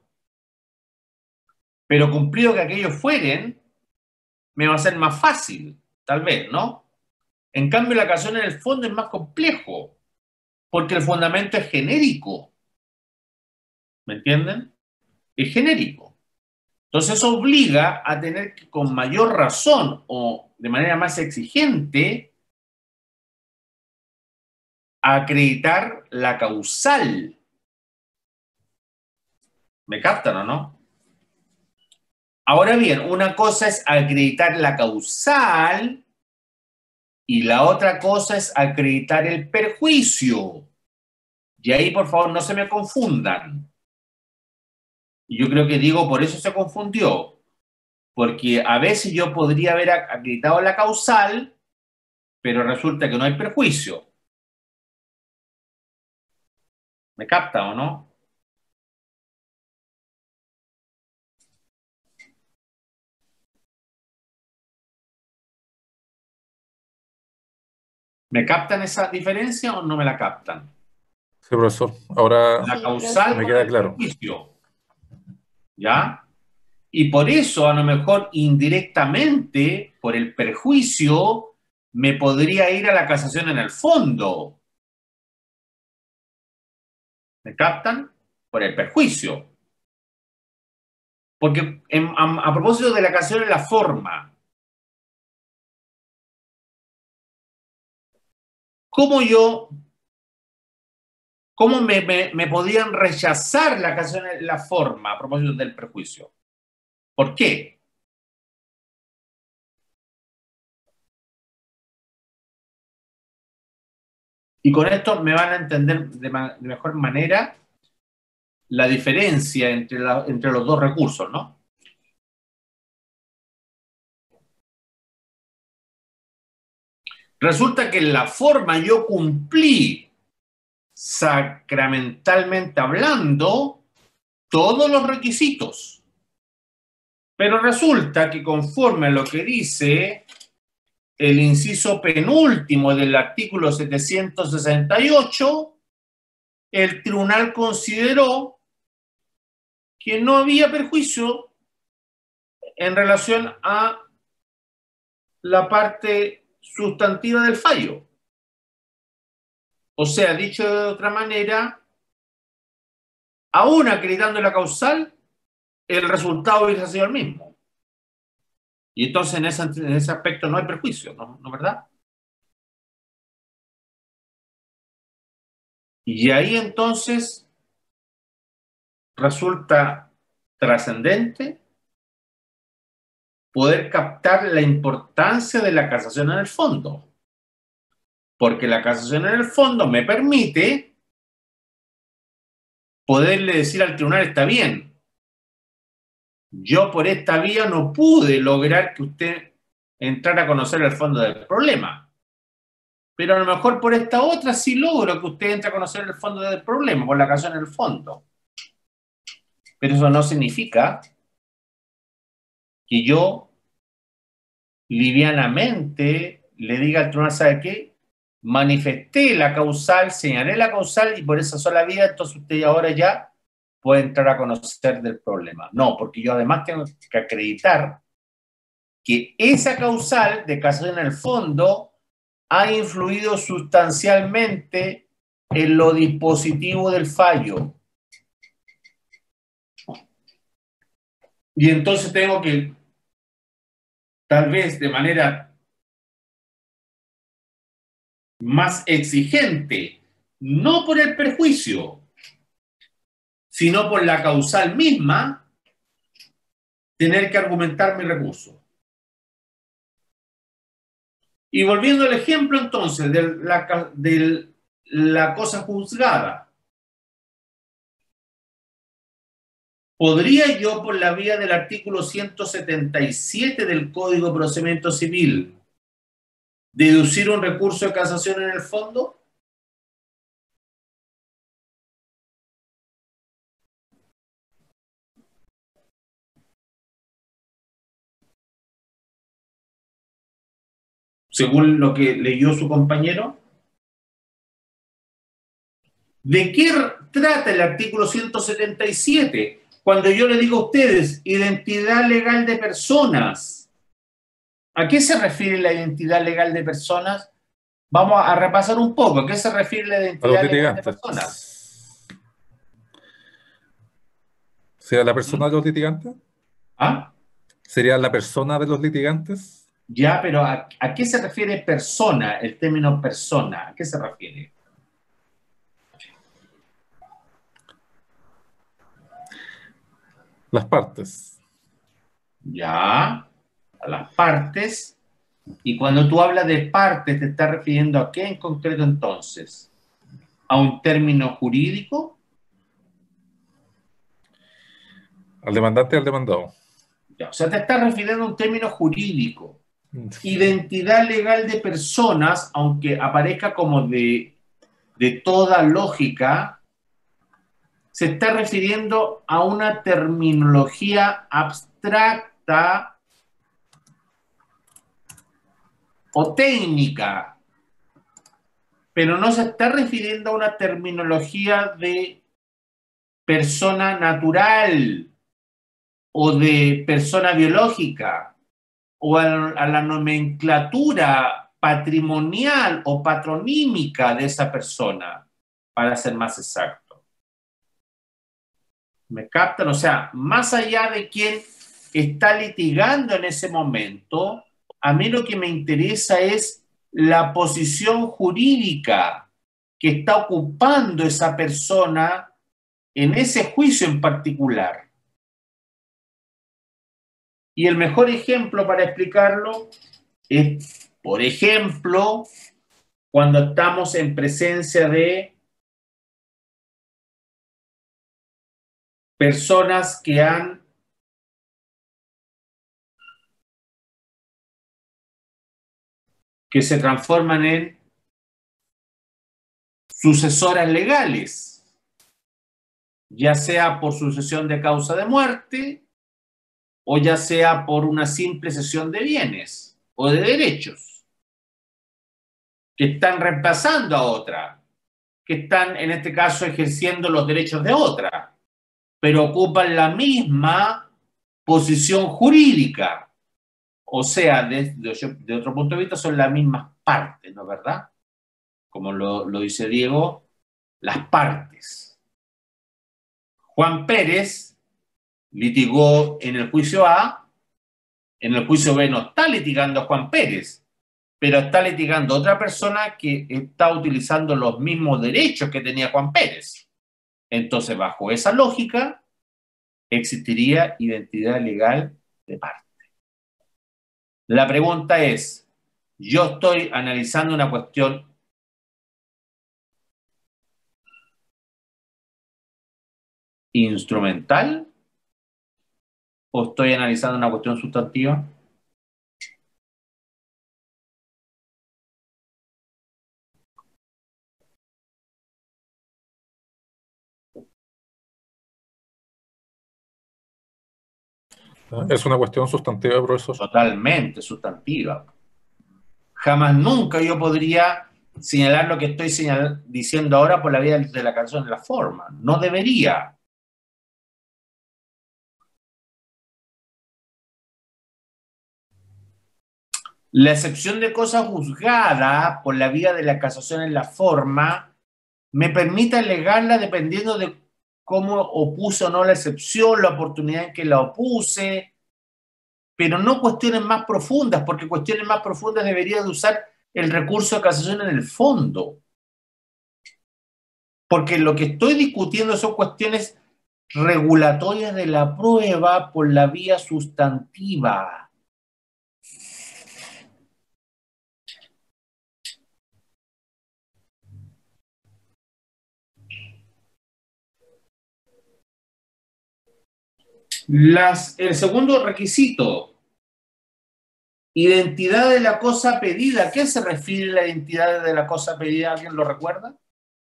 pero cumplido que aquellos fueren, me va a ser más fácil, tal vez, ¿no? En cambio, la casación en el fondo es más complejo, porque el fundamento es genérico. ¿Me entienden? Es genérico. Entonces eso obliga a tener que, con mayor razón o de manera más exigente, a acreditar la causal. ¿Me captan o no? Ahora bien, una cosa es acreditar la causal y la otra cosa es acreditar el perjuicio. Y ahí, por favor, no se me confundan. Y yo creo que digo, por eso se confundió. Porque a veces yo podría haber acreditado la causal, pero resulta que no hay perjuicio. ¿Me capta o no? ¿Me captan esa diferencia o no me la captan? Sí, profesor. Ahora La Sí, causal me con queda el claro. perjuicio. ¿Ya? Y por eso, a lo mejor indirectamente, por el perjuicio, me podría ir a la casación en el fondo. ¿Me captan? Por el perjuicio. Porque en, a, a propósito de la casación en la forma, ¿cómo yo, cómo me, me, me podían rechazar la casación en la forma a propósito del perjuicio? ¿Por qué? Y con esto me van a entender de, ma de mejor manera la diferencia entre, la, entre los dos recursos, ¿no? Resulta que en la forma yo cumplí, sacramentalmente hablando, todos los requisitos. Pero resulta que conforme a lo que dice el inciso penúltimo del artículo setecientos sesenta y ocho, el tribunal consideró que no había perjuicio en relación a la parte sustantiva del fallo. O sea, dicho de otra manera, aún acreditando la causal, el resultado hubiese sido el mismo. Y entonces en ese, en ese aspecto no hay perjuicio, ¿no? ¿No verdad? Y ahí entonces resulta trascendente poder captar la importancia de la casación en el fondo. Porque la casación en el fondo me permite poderle decir al tribunal, está bien, yo por esta vía no pude lograr que usted entrara a conocer el fondo del problema. Pero a lo mejor por esta otra sí logro que usted entre a conocer el fondo del problema, por la casación en el fondo. Pero eso no significa que yo livianamente le diga al tribunal, ¿sabe qué? Manifesté la causal, señalé la causal y por esa sola vía, entonces usted ahora ya puede entrar a conocer del problema. No, porque yo además tengo que acreditar que esa causal de casación en el fondo ha influido sustancialmente en lo dispositivo del fallo. Y entonces tengo que, tal vez de manera más exigente, no por el perjuicio, sino por la causal misma, tener que argumentar mi recurso. Y volviendo al ejemplo entonces de la, de la cosa juzgada, ¿podría yo por la vía del artículo ciento setenta y siete del Código de Procedimiento Civil deducir un recurso de casación en el fondo? Según lo que leyó su compañero. ¿De qué trata el artículo ciento setenta y siete? Cuando yo le digo a ustedes, identidad legal de personas. ¿A qué se refiere la identidad legal de personas? Vamos a repasar un poco. ¿A qué se refiere la identidad legal de personas? ¿Sería la persona ¿Mm? de los litigantes? ¿Ah? ¿Sería la persona de los litigantes? Ya, pero ¿a, a qué se refiere persona? El término persona, ¿a qué se refiere? Las partes. Ya, a las partes. Y cuando tú hablas de partes, ¿te estás refiriendo a qué en concreto entonces? ¿A un término jurídico? Al demandante y al demandado. Ya, o sea, te estás refiriendo a un término jurídico. Identidad legal de personas, aunque aparezca como de, de toda lógica, se está refiriendo a una terminología abstracta o técnica, pero no se está refiriendo a una terminología de persona natural o de persona biológica o a, a la nomenclatura patrimonial o patronímica de esa persona, para ser más exacto. ¿Me captan? O sea, más allá de quién está litigando en ese momento, a mí lo que me interesa es la posición jurídica que está ocupando esa persona en ese juicio en particular. Y el mejor ejemplo para explicarlo es, por ejemplo, cuando estamos en presencia de personas que han que se transforman en sucesoras legales, ya sea por sucesión de causa de muerte o ya sea por una simple cesión de bienes o de derechos, que están reemplazando a otra, que están en este caso ejerciendo los derechos de otra, pero ocupan la misma posición jurídica. O sea, desde de, de otro punto de vista son las mismas partes, ¿no es verdad? Como lo, lo dice Diego, las partes. Juan Pérez litigó en el juicio A, en el juicio B no está litigando a Juan Pérez, pero está litigando a otra persona que está utilizando los mismos derechos que tenía Juan Pérez. Entonces, bajo esa lógica, existiría identidad legal de parte. La pregunta es, yo estoy analizando una cuestión instrumental o estoy analizando una cuestión sustantiva. Es una cuestión sustantiva, profesor. Totalmente sustantiva. Jamás nunca yo podría señalar lo que estoy señal diciendo ahora por la vía de la canción de la forma. No debería. La excepción de cosa juzgada por la vía de la casación en la forma me permite alegarla dependiendo de cómo opuse o no la excepción, la oportunidad en que la opuse, pero no cuestiones más profundas, porque cuestiones más profundas debería de usar el recurso de casación en el fondo. Porque lo que estoy discutiendo son cuestiones regulatorias de la prueba por la vía sustantiva. Las, el segundo requisito, identidad de la cosa pedida. ¿A qué se refiere la identidad de la cosa pedida? ¿Alguien lo recuerda?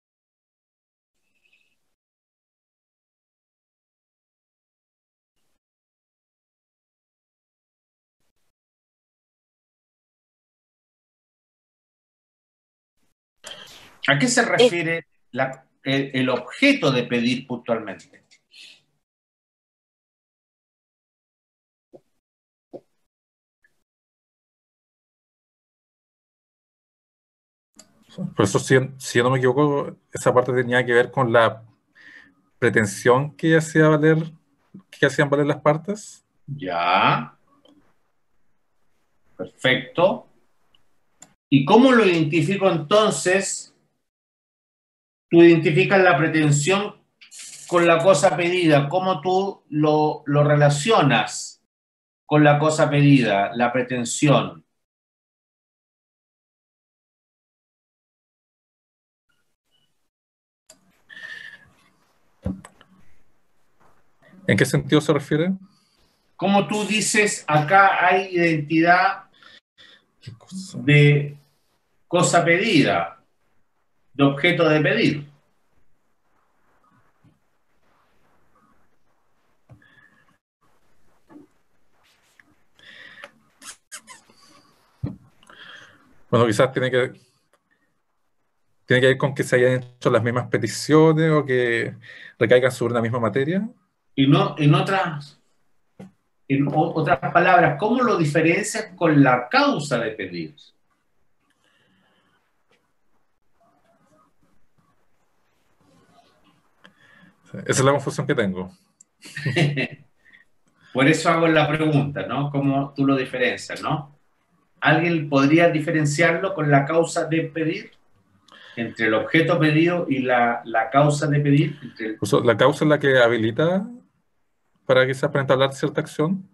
¿A qué se refiere la, el, el objeto de pedir puntualmente? Por eso, si, si no me equivoco, esa parte tenía que ver con la pretensión que hacía valer, que hacían valer las partes. Ya. Perfecto. ¿Y cómo lo identifico entonces? Tú identificas la pretensión con la cosa pedida. ¿Cómo tú lo, lo relacionas con la cosa pedida, la pretensión? ¿En qué sentido se refiere? ¿Cómo tú dices acá hay identidad de cosa pedida, de objeto de pedir? Bueno, quizás tiene que, tiene que ver con que se hayan hecho las mismas peticiones o que recaigan sobre una misma materia. Y no, en otras, en otras palabras, ¿cómo lo diferencias con la causa de pedir? Esa es la confusión que tengo. Por eso hago la pregunta, ¿no? ¿Cómo tú lo diferencias, no? ¿Alguien podría diferenciarlo con la causa de pedir? Entre el objeto pedido y la, la causa de pedir. Entre el... Incluso la causa es la que habilita para que se aprenda a hablar de cierta acción.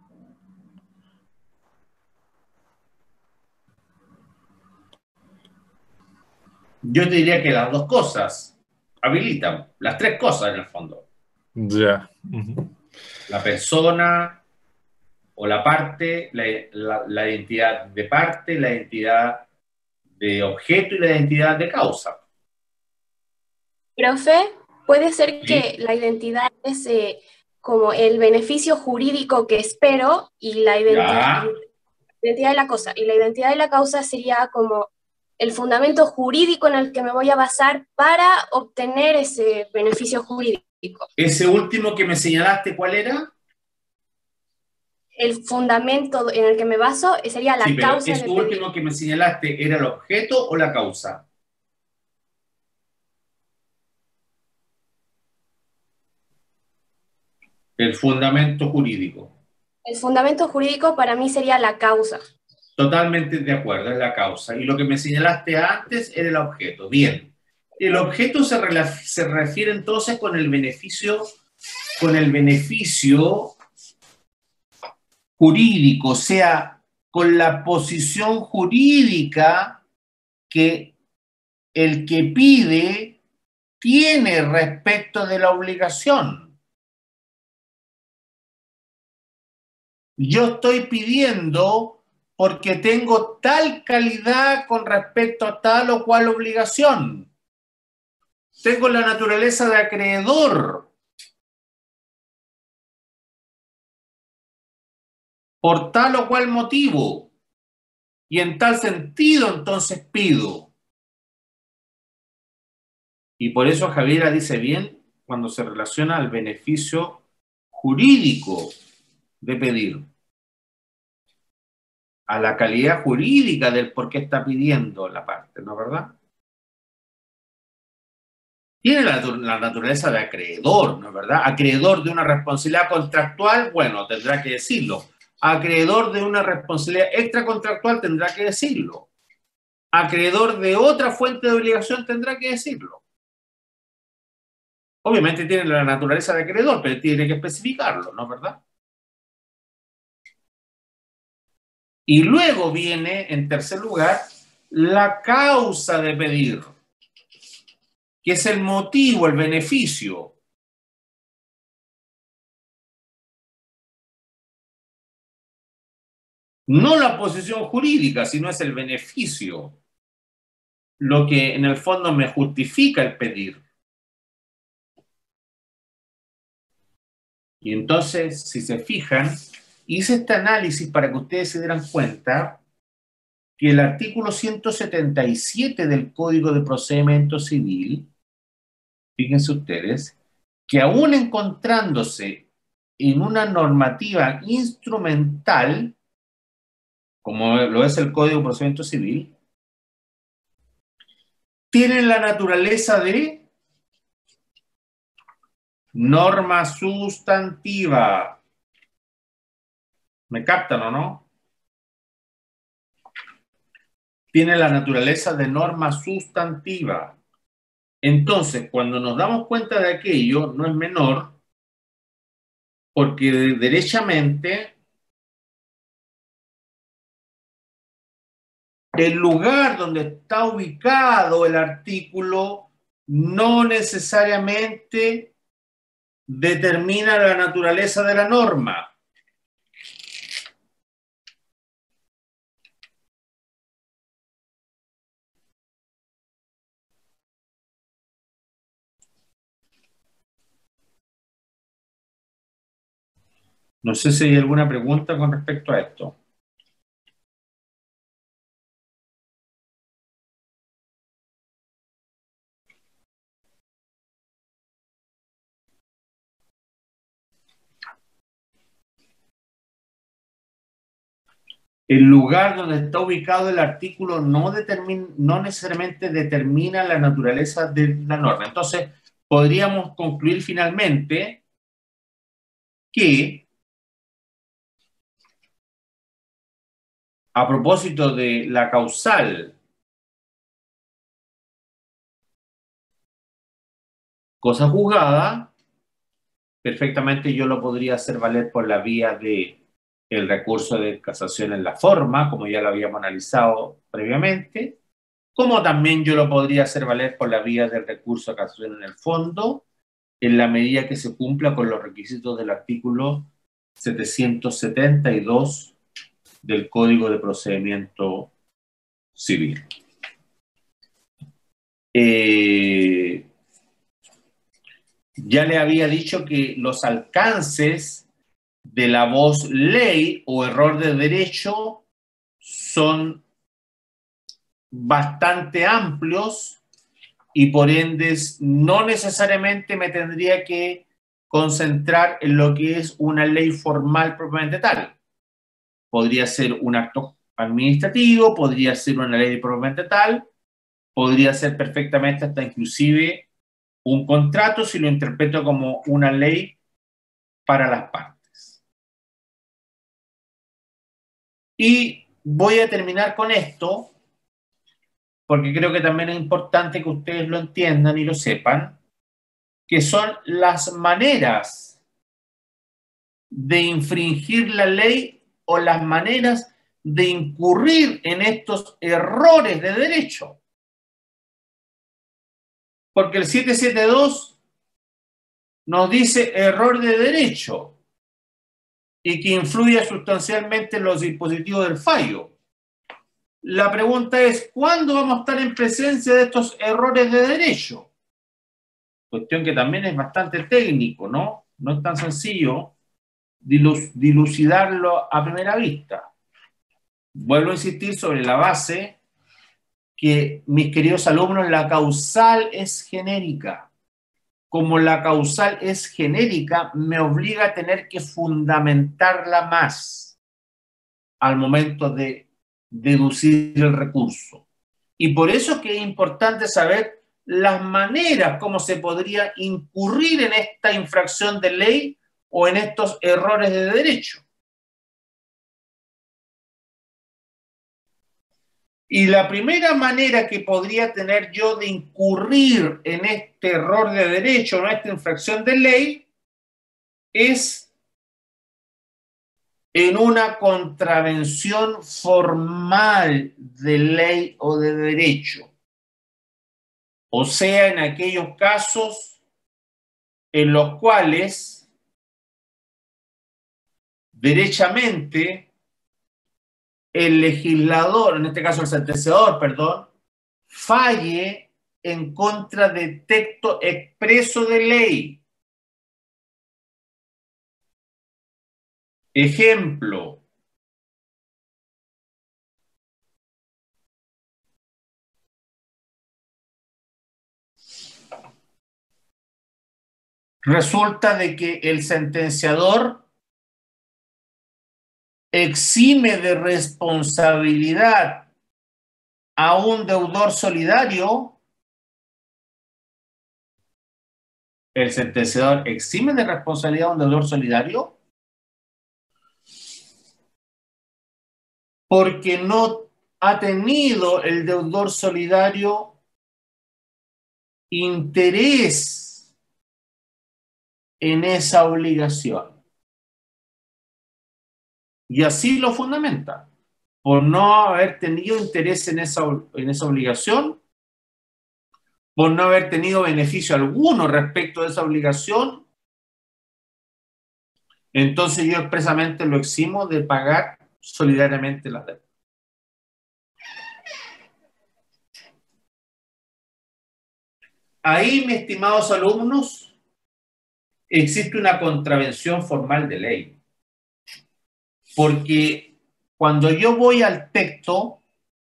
Yo te diría que las dos cosas habilitan, las tres cosas en el fondo. Ya. Uh-huh. La persona o la parte, la, la, la identidad de parte, la identidad de objeto y la identidad de causa. Profe, puede ser ¿Sí? que la identidad es eh, como el beneficio jurídico que espero y la identidad, identidad de la cosa. Y la identidad de la causa sería como el fundamento jurídico en el que me voy a basar para obtener ese beneficio jurídico. Ese último que me señalaste, ¿cuál era? El fundamento en el que me baso sería la sí, pero causa. ¿ese de último pedir. que me señalaste era el objeto o la causa? El fundamento jurídico. El fundamento jurídico para mí sería la causa. Totalmente de acuerdo, es la causa. Y lo que me señalaste antes era el objeto. Bien. El objeto se, se refiere entonces con el beneficio con el beneficio jurídico, o sea, con la posición jurídica que el que pide tiene respecto de la obligación. Yo estoy pidiendo porque tengo tal calidad con respecto a tal o cual obligación. Tengo la naturaleza de acreedor. Por tal o cual motivo. Y en tal sentido, entonces pido. Y por eso Javiera dice bien cuando se relaciona al beneficio jurídico de pedir. A la calidad jurídica del por qué está pidiendo la parte, ¿no es verdad? Tiene la, la naturaleza de acreedor, ¿no es verdad? Acreedor de una responsabilidad contractual, bueno, tendrá que decirlo. Acreedor de una responsabilidad extracontractual, tendrá que decirlo. Acreedor de otra fuente de obligación, tendrá que decirlo. Obviamente tiene la naturaleza de acreedor, pero tiene que especificarlo, ¿no es verdad? Y luego viene, en tercer lugar, la causa de pedir, que es el motivo, el beneficio. No la posición jurídica, sino es el beneficio, lo que en el fondo me justifica el pedir. Y entonces, si se fijan, hice este análisis para que ustedes se dieran cuenta que el artículo ciento setenta y siete del Código de Procedimiento Civil, fíjense ustedes, que aún encontrándose en una normativa instrumental, como lo es el Código de Procedimiento Civil, tienen la naturaleza de norma sustantiva. ¿Me captan o no? Tiene la naturaleza de norma sustantiva. Entonces, cuando nos damos cuenta de aquello, no es menor, porque derechamente el lugar donde está ubicado el artículo no necesariamente determina la naturaleza de la norma. No sé si hay alguna pregunta con respecto a esto. El lugar donde está ubicado el artículo no, determina, no necesariamente determina la naturaleza de la norma. Entonces, podríamos concluir finalmente que, a propósito de la causal, cosa juzgada, perfectamente yo lo podría hacer valer por la vía de el recurso de casación en la forma, como ya lo habíamos analizado previamente, como también yo lo podría hacer valer por la vía del recurso de casación en el fondo, en la medida que se cumpla con los requisitos del artículo setecientos setenta y dos del Código de Procedimiento Civil. Eh, ya le había dicho que los alcances de la voz ley o error de derecho son bastante amplios y por ende no necesariamente me tendría que concentrar en lo que es una ley formal propiamente tal. Podría ser un acto administrativo, podría ser una ley propiamente tal, podría ser perfectamente hasta inclusive un contrato si lo interpreto como una ley para las partes. Y voy a terminar con esto, porque creo que también es importante que ustedes lo entiendan y lo sepan, que son las maneras de infringir la ley o las maneras de incurrir en estos errores de derecho. Porque el setecientos setenta y dos nos dice error de derecho y que influye sustancialmente en los dispositivos del fallo. La pregunta es, ¿cuándo vamos a estar en presencia de estos errores de derecho? Cuestión que también es bastante técnico, ¿no? No es tan sencillo dilucidarlo a primera vista. Vuelvo a insistir sobre la base que, mis queridos alumnos, la causal es genérica. Como la causal es genérica, me obliga a tener que fundamentarla más al momento de deducir el recurso. Y por eso es que es importante saber las maneras como se podría incurrir en esta infracción de ley o en estos errores de derecho. Y la primera manera que podría tener yo de incurrir en este error de derecho o en esta infracción de ley es en una contravención formal de ley o de derecho. O sea, en aquellos casos en los cuales derechamente el legislador, en este caso el sentenciador, perdón, falle en contra de texto expreso de ley. Ejemplo. Resulta de que el sentenciador exime de responsabilidad a un deudor solidario. ¿El sentenciador exime de responsabilidad a un deudor solidario? Porque no ha tenido el deudor solidario interés en esa obligación. Y así lo fundamenta. Por no haber tenido interés en esa, en esa obligación, por no haber tenido beneficio alguno respecto de esa obligación, entonces yo expresamente lo eximo de pagar solidariamente la deuda. Ahí, mis estimados alumnos, existe una contravención formal de ley. Porque cuando yo voy al texto,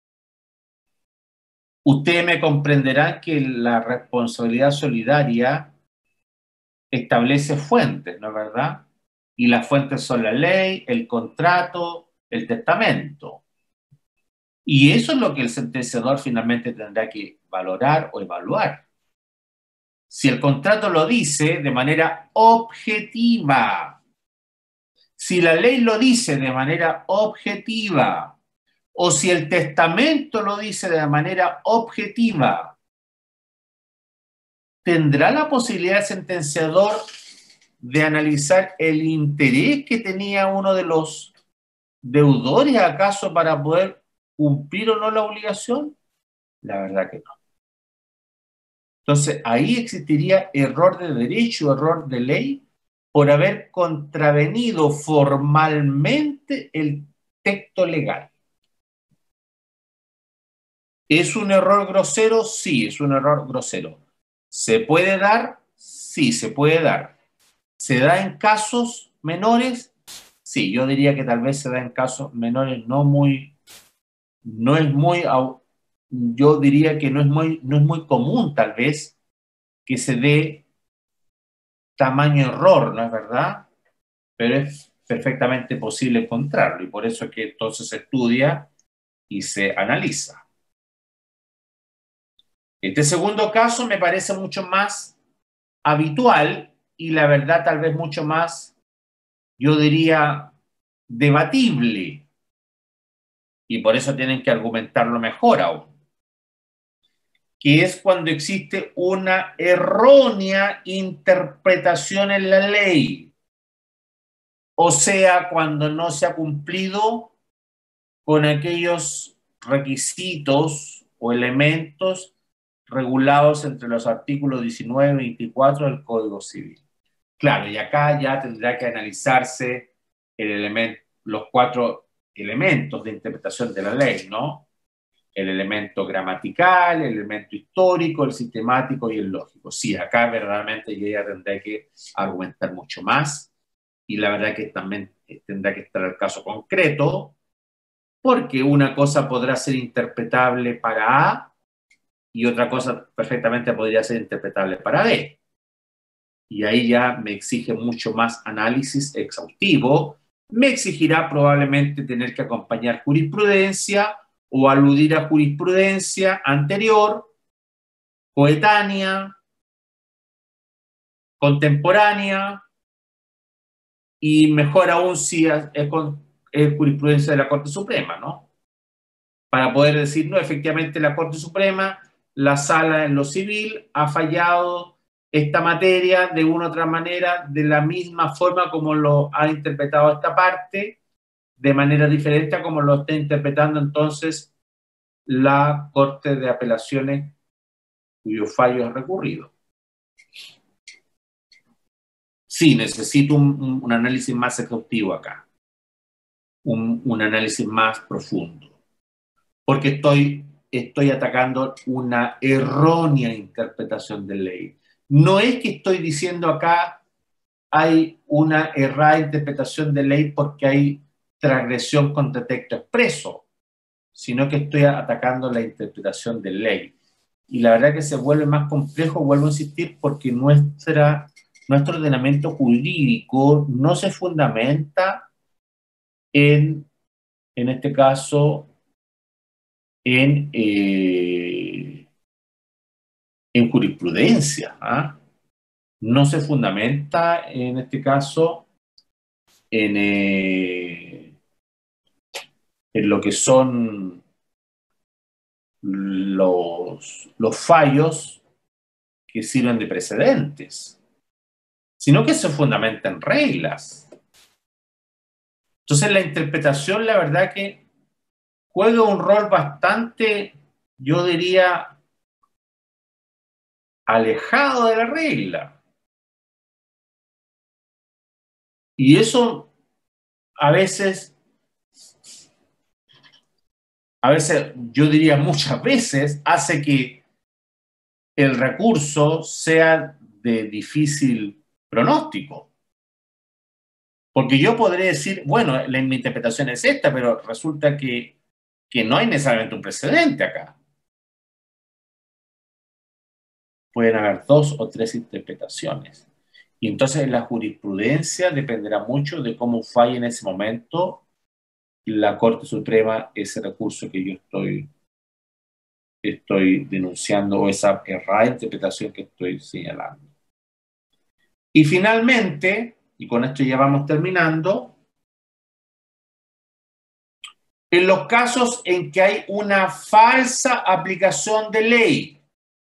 ustedes me comprenderán que la responsabilidad solidaria establece fuentes, ¿no es verdad? Y las fuentes son la ley, el contrato, el testamento. Y eso es lo que el sentenciador finalmente tendrá que valorar o evaluar. Si el contrato lo dice de manera objetiva, si la ley lo dice de manera objetiva, o si el testamento lo dice de manera objetiva, ¿tendrá la posibilidad el sentenciador de analizar el interés que tenía uno de los deudores acaso para poder cumplir o no la obligación? La verdad que no. Entonces, ahí existiría error de derecho, error de ley, por haber contravenido formalmente el texto legal. ¿Es un error grosero? Sí, es un error grosero. ¿Se puede dar? Sí, se puede dar. ¿Se da en casos menores? Sí, yo diría que tal vez se da en casos menores, no muy, no es muy, yo diría que no es muy, no es muy común tal vez que se dé tamaño error, ¿no es verdad? Pero es perfectamente posible encontrarlo y por eso es que entonces se estudia y se analiza. Este segundo caso me parece mucho más habitual y la verdad tal vez mucho más, yo diría, debatible. Y por eso tienen que argumentarlo mejor aún. Que es cuando existe una errónea interpretación en la ley. o sea, cuando no se ha cumplido con aquellos requisitos o elementos regulados entre los artículos diecinueve y veinticuatro del Código Civil. Claro, y acá ya tendrá que analizarse el elemento, los cuatro elementos de interpretación de la ley, ¿no? El elemento gramatical, el elemento histórico, el sistemático y el lógico. Sí, acá verdaderamente yo ya tendré que argumentar mucho más, y la verdad que también tendrá que estar el caso concreto, porque una cosa podrá ser interpretable para A y otra cosa perfectamente podría ser interpretable para B. Y ahí ya me exige mucho más análisis exhaustivo, me exigirá probablemente tener que acompañar jurisprudencia o aludir a jurisprudencia anterior, coetánea, contemporánea, y mejor aún si es, es jurisprudencia de la Corte Suprema, ¿no? Para poder decir, no, efectivamente la Corte Suprema, la sala en lo civil, ha fallado esta materia de una u otra manera, de la misma forma como lo ha interpretado esta parte, de manera diferente a como lo está interpretando entonces la Corte de Apelaciones cuyo fallo es recurrido. Sí, necesito un, un, un análisis más exhaustivo acá, un, un análisis más profundo, porque estoy, estoy atacando una errónea interpretación de ley. No es que estoy diciendo acá hay una errada interpretación de ley porque hay transgresión contra texto expreso, sino que estoy atacando la interpretación de ley. Y la verdad que se vuelve más complejo, vuelvo a insistir, porque nuestra, nuestro ordenamiento jurídico no se fundamenta en, en este caso, en, eh, en jurisprudencia, ¿ah? No se fundamenta, en este caso, en, eh, en lo que son los, los fallos que sirven de precedentes, sino que se fundamenta en reglas. Entonces la interpretación, la verdad que juega un rol bastante, yo diría, alejado de la regla. Y eso a veces, a veces, yo diría muchas veces, hace que el recurso sea de difícil pronóstico. Porque yo podré decir, bueno, la, mi interpretación es esta, pero resulta que, que no hay necesariamente un precedente acá. Pueden haber dos o tres interpretaciones. Y entonces la jurisprudencia dependerá mucho de cómo falle en ese momento la Corte Suprema ese recurso que yo estoy, estoy denunciando, o esa errada interpretación que estoy señalando. Y finalmente, y con esto ya vamos terminando, en los casos en que hay una falsa aplicación de ley,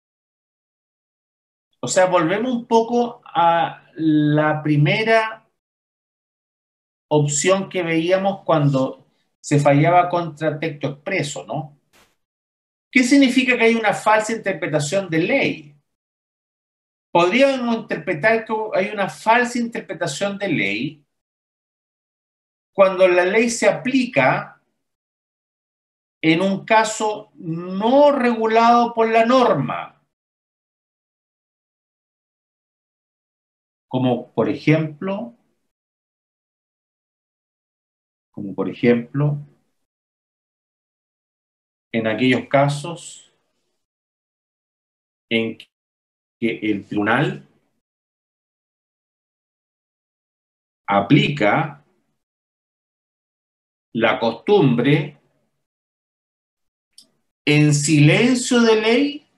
o sea, volvemos un poco a la primera opción que veíamos cuando se fallaba contra texto expreso, ¿no? ¿Qué significa que hay una falsa interpretación de ley? Podríamos interpretar que hay una falsa interpretación de ley cuando la ley se aplica en un caso no regulado por la norma, como por ejemplo, como por ejemplo, en aquellos casos en que el tribunal aplica la costumbre en silencio de ley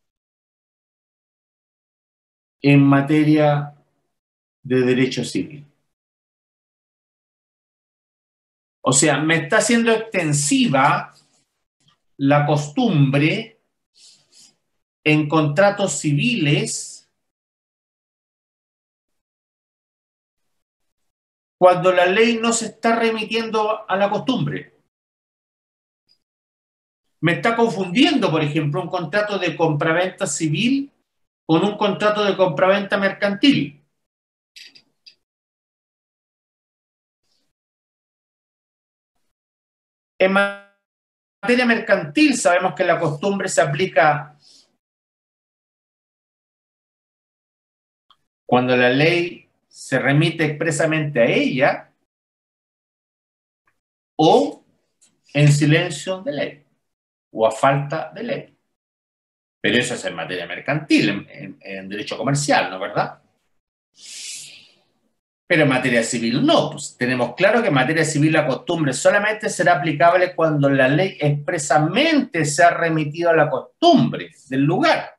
en materia de derecho civil. O sea, me está haciendo extensiva la costumbre en contratos civiles cuando la ley no se está remitiendo a la costumbre. Me está confundiendo, por ejemplo, un contrato de compraventa civil con un contrato de compraventa mercantil. En materia mercantil sabemos que la costumbre se aplica cuando la ley se remite expresamente a ella o en silencio de ley o a falta de ley. Pero eso es en materia mercantil, en, en, en derecho comercial, ¿no es verdad? Pero en materia civil no, pues tenemos claro que en materia civil la costumbre solamente será aplicable cuando la ley expresamente se ha remitido a la costumbre del lugar.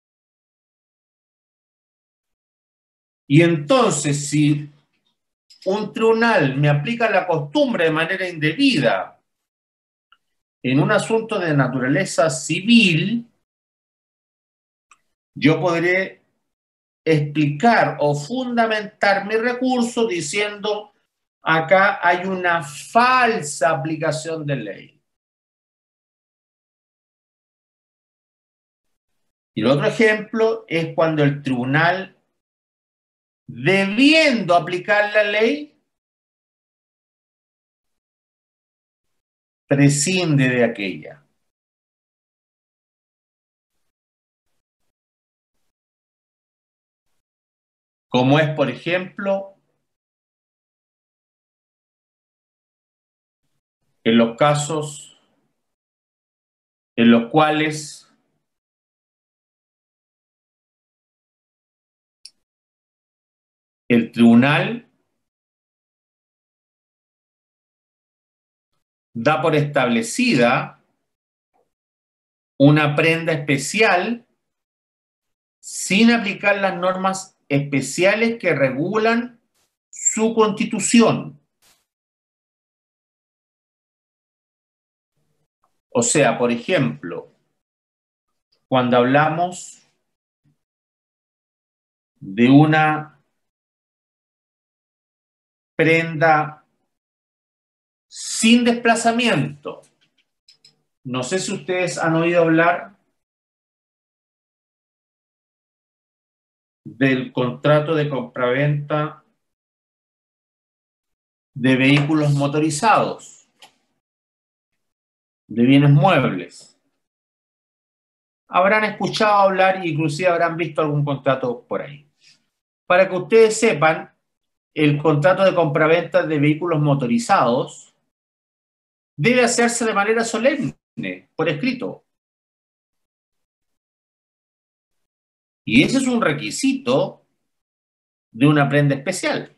Y entonces, si un tribunal me aplica la costumbre de manera indebida en un asunto de naturaleza civil, yo podré explicar o fundamentar mi recurso diciendo acá hay una falsa aplicación de ley. Y el otro ejemplo es cuando el tribunal, debiendo aplicar la ley, prescinde de aquella. Como es, por ejemplo, en los casos en los cuales el tribunal da por establecida una prenda especial sin aplicar las normas especiales que regulan su constitución. O sea, por ejemplo, cuando hablamos de una prenda sin desplazamiento, no sé si ustedes han oído hablar del contrato de compraventa de vehículos motorizados, de bienes muebles. Habrán escuchado hablar e inclusive habrán visto algún contrato por ahí. Para que ustedes sepan, el contrato de compraventa de vehículos motorizados debe hacerse de manera solemne, por escrito. Y ese es un requisito de una prenda especial.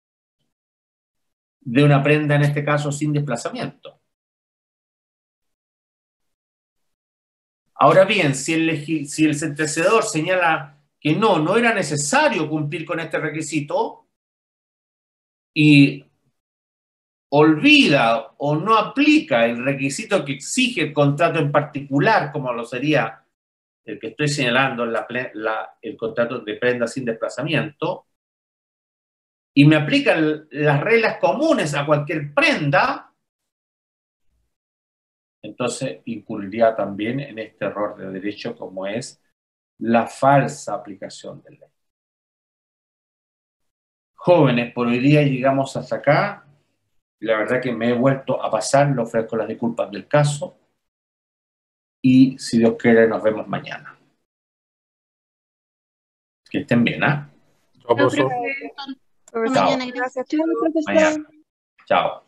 De una prenda, en este caso, sin desplazamiento. Ahora bien, si el, si el sentenciador señala que no, no era necesario cumplir con este requisito y olvida o no aplica el requisito que exige el contrato en particular, como lo sería el que estoy señalando, la, la, el contrato de prenda sin desplazamiento, y me aplican las reglas comunes a cualquier prenda, entonces incurriría también en este error de derecho como es la falsa aplicación de ley. Jóvenes, por hoy día llegamos hasta acá. La verdad que me he vuelto a pasar, le ofrezco las disculpas del caso y si Dios quiere nos vemos mañana. Que estén bien, ¿ah? Chao, profesor. Chao. Mañana, gracias. Mañana. Chao.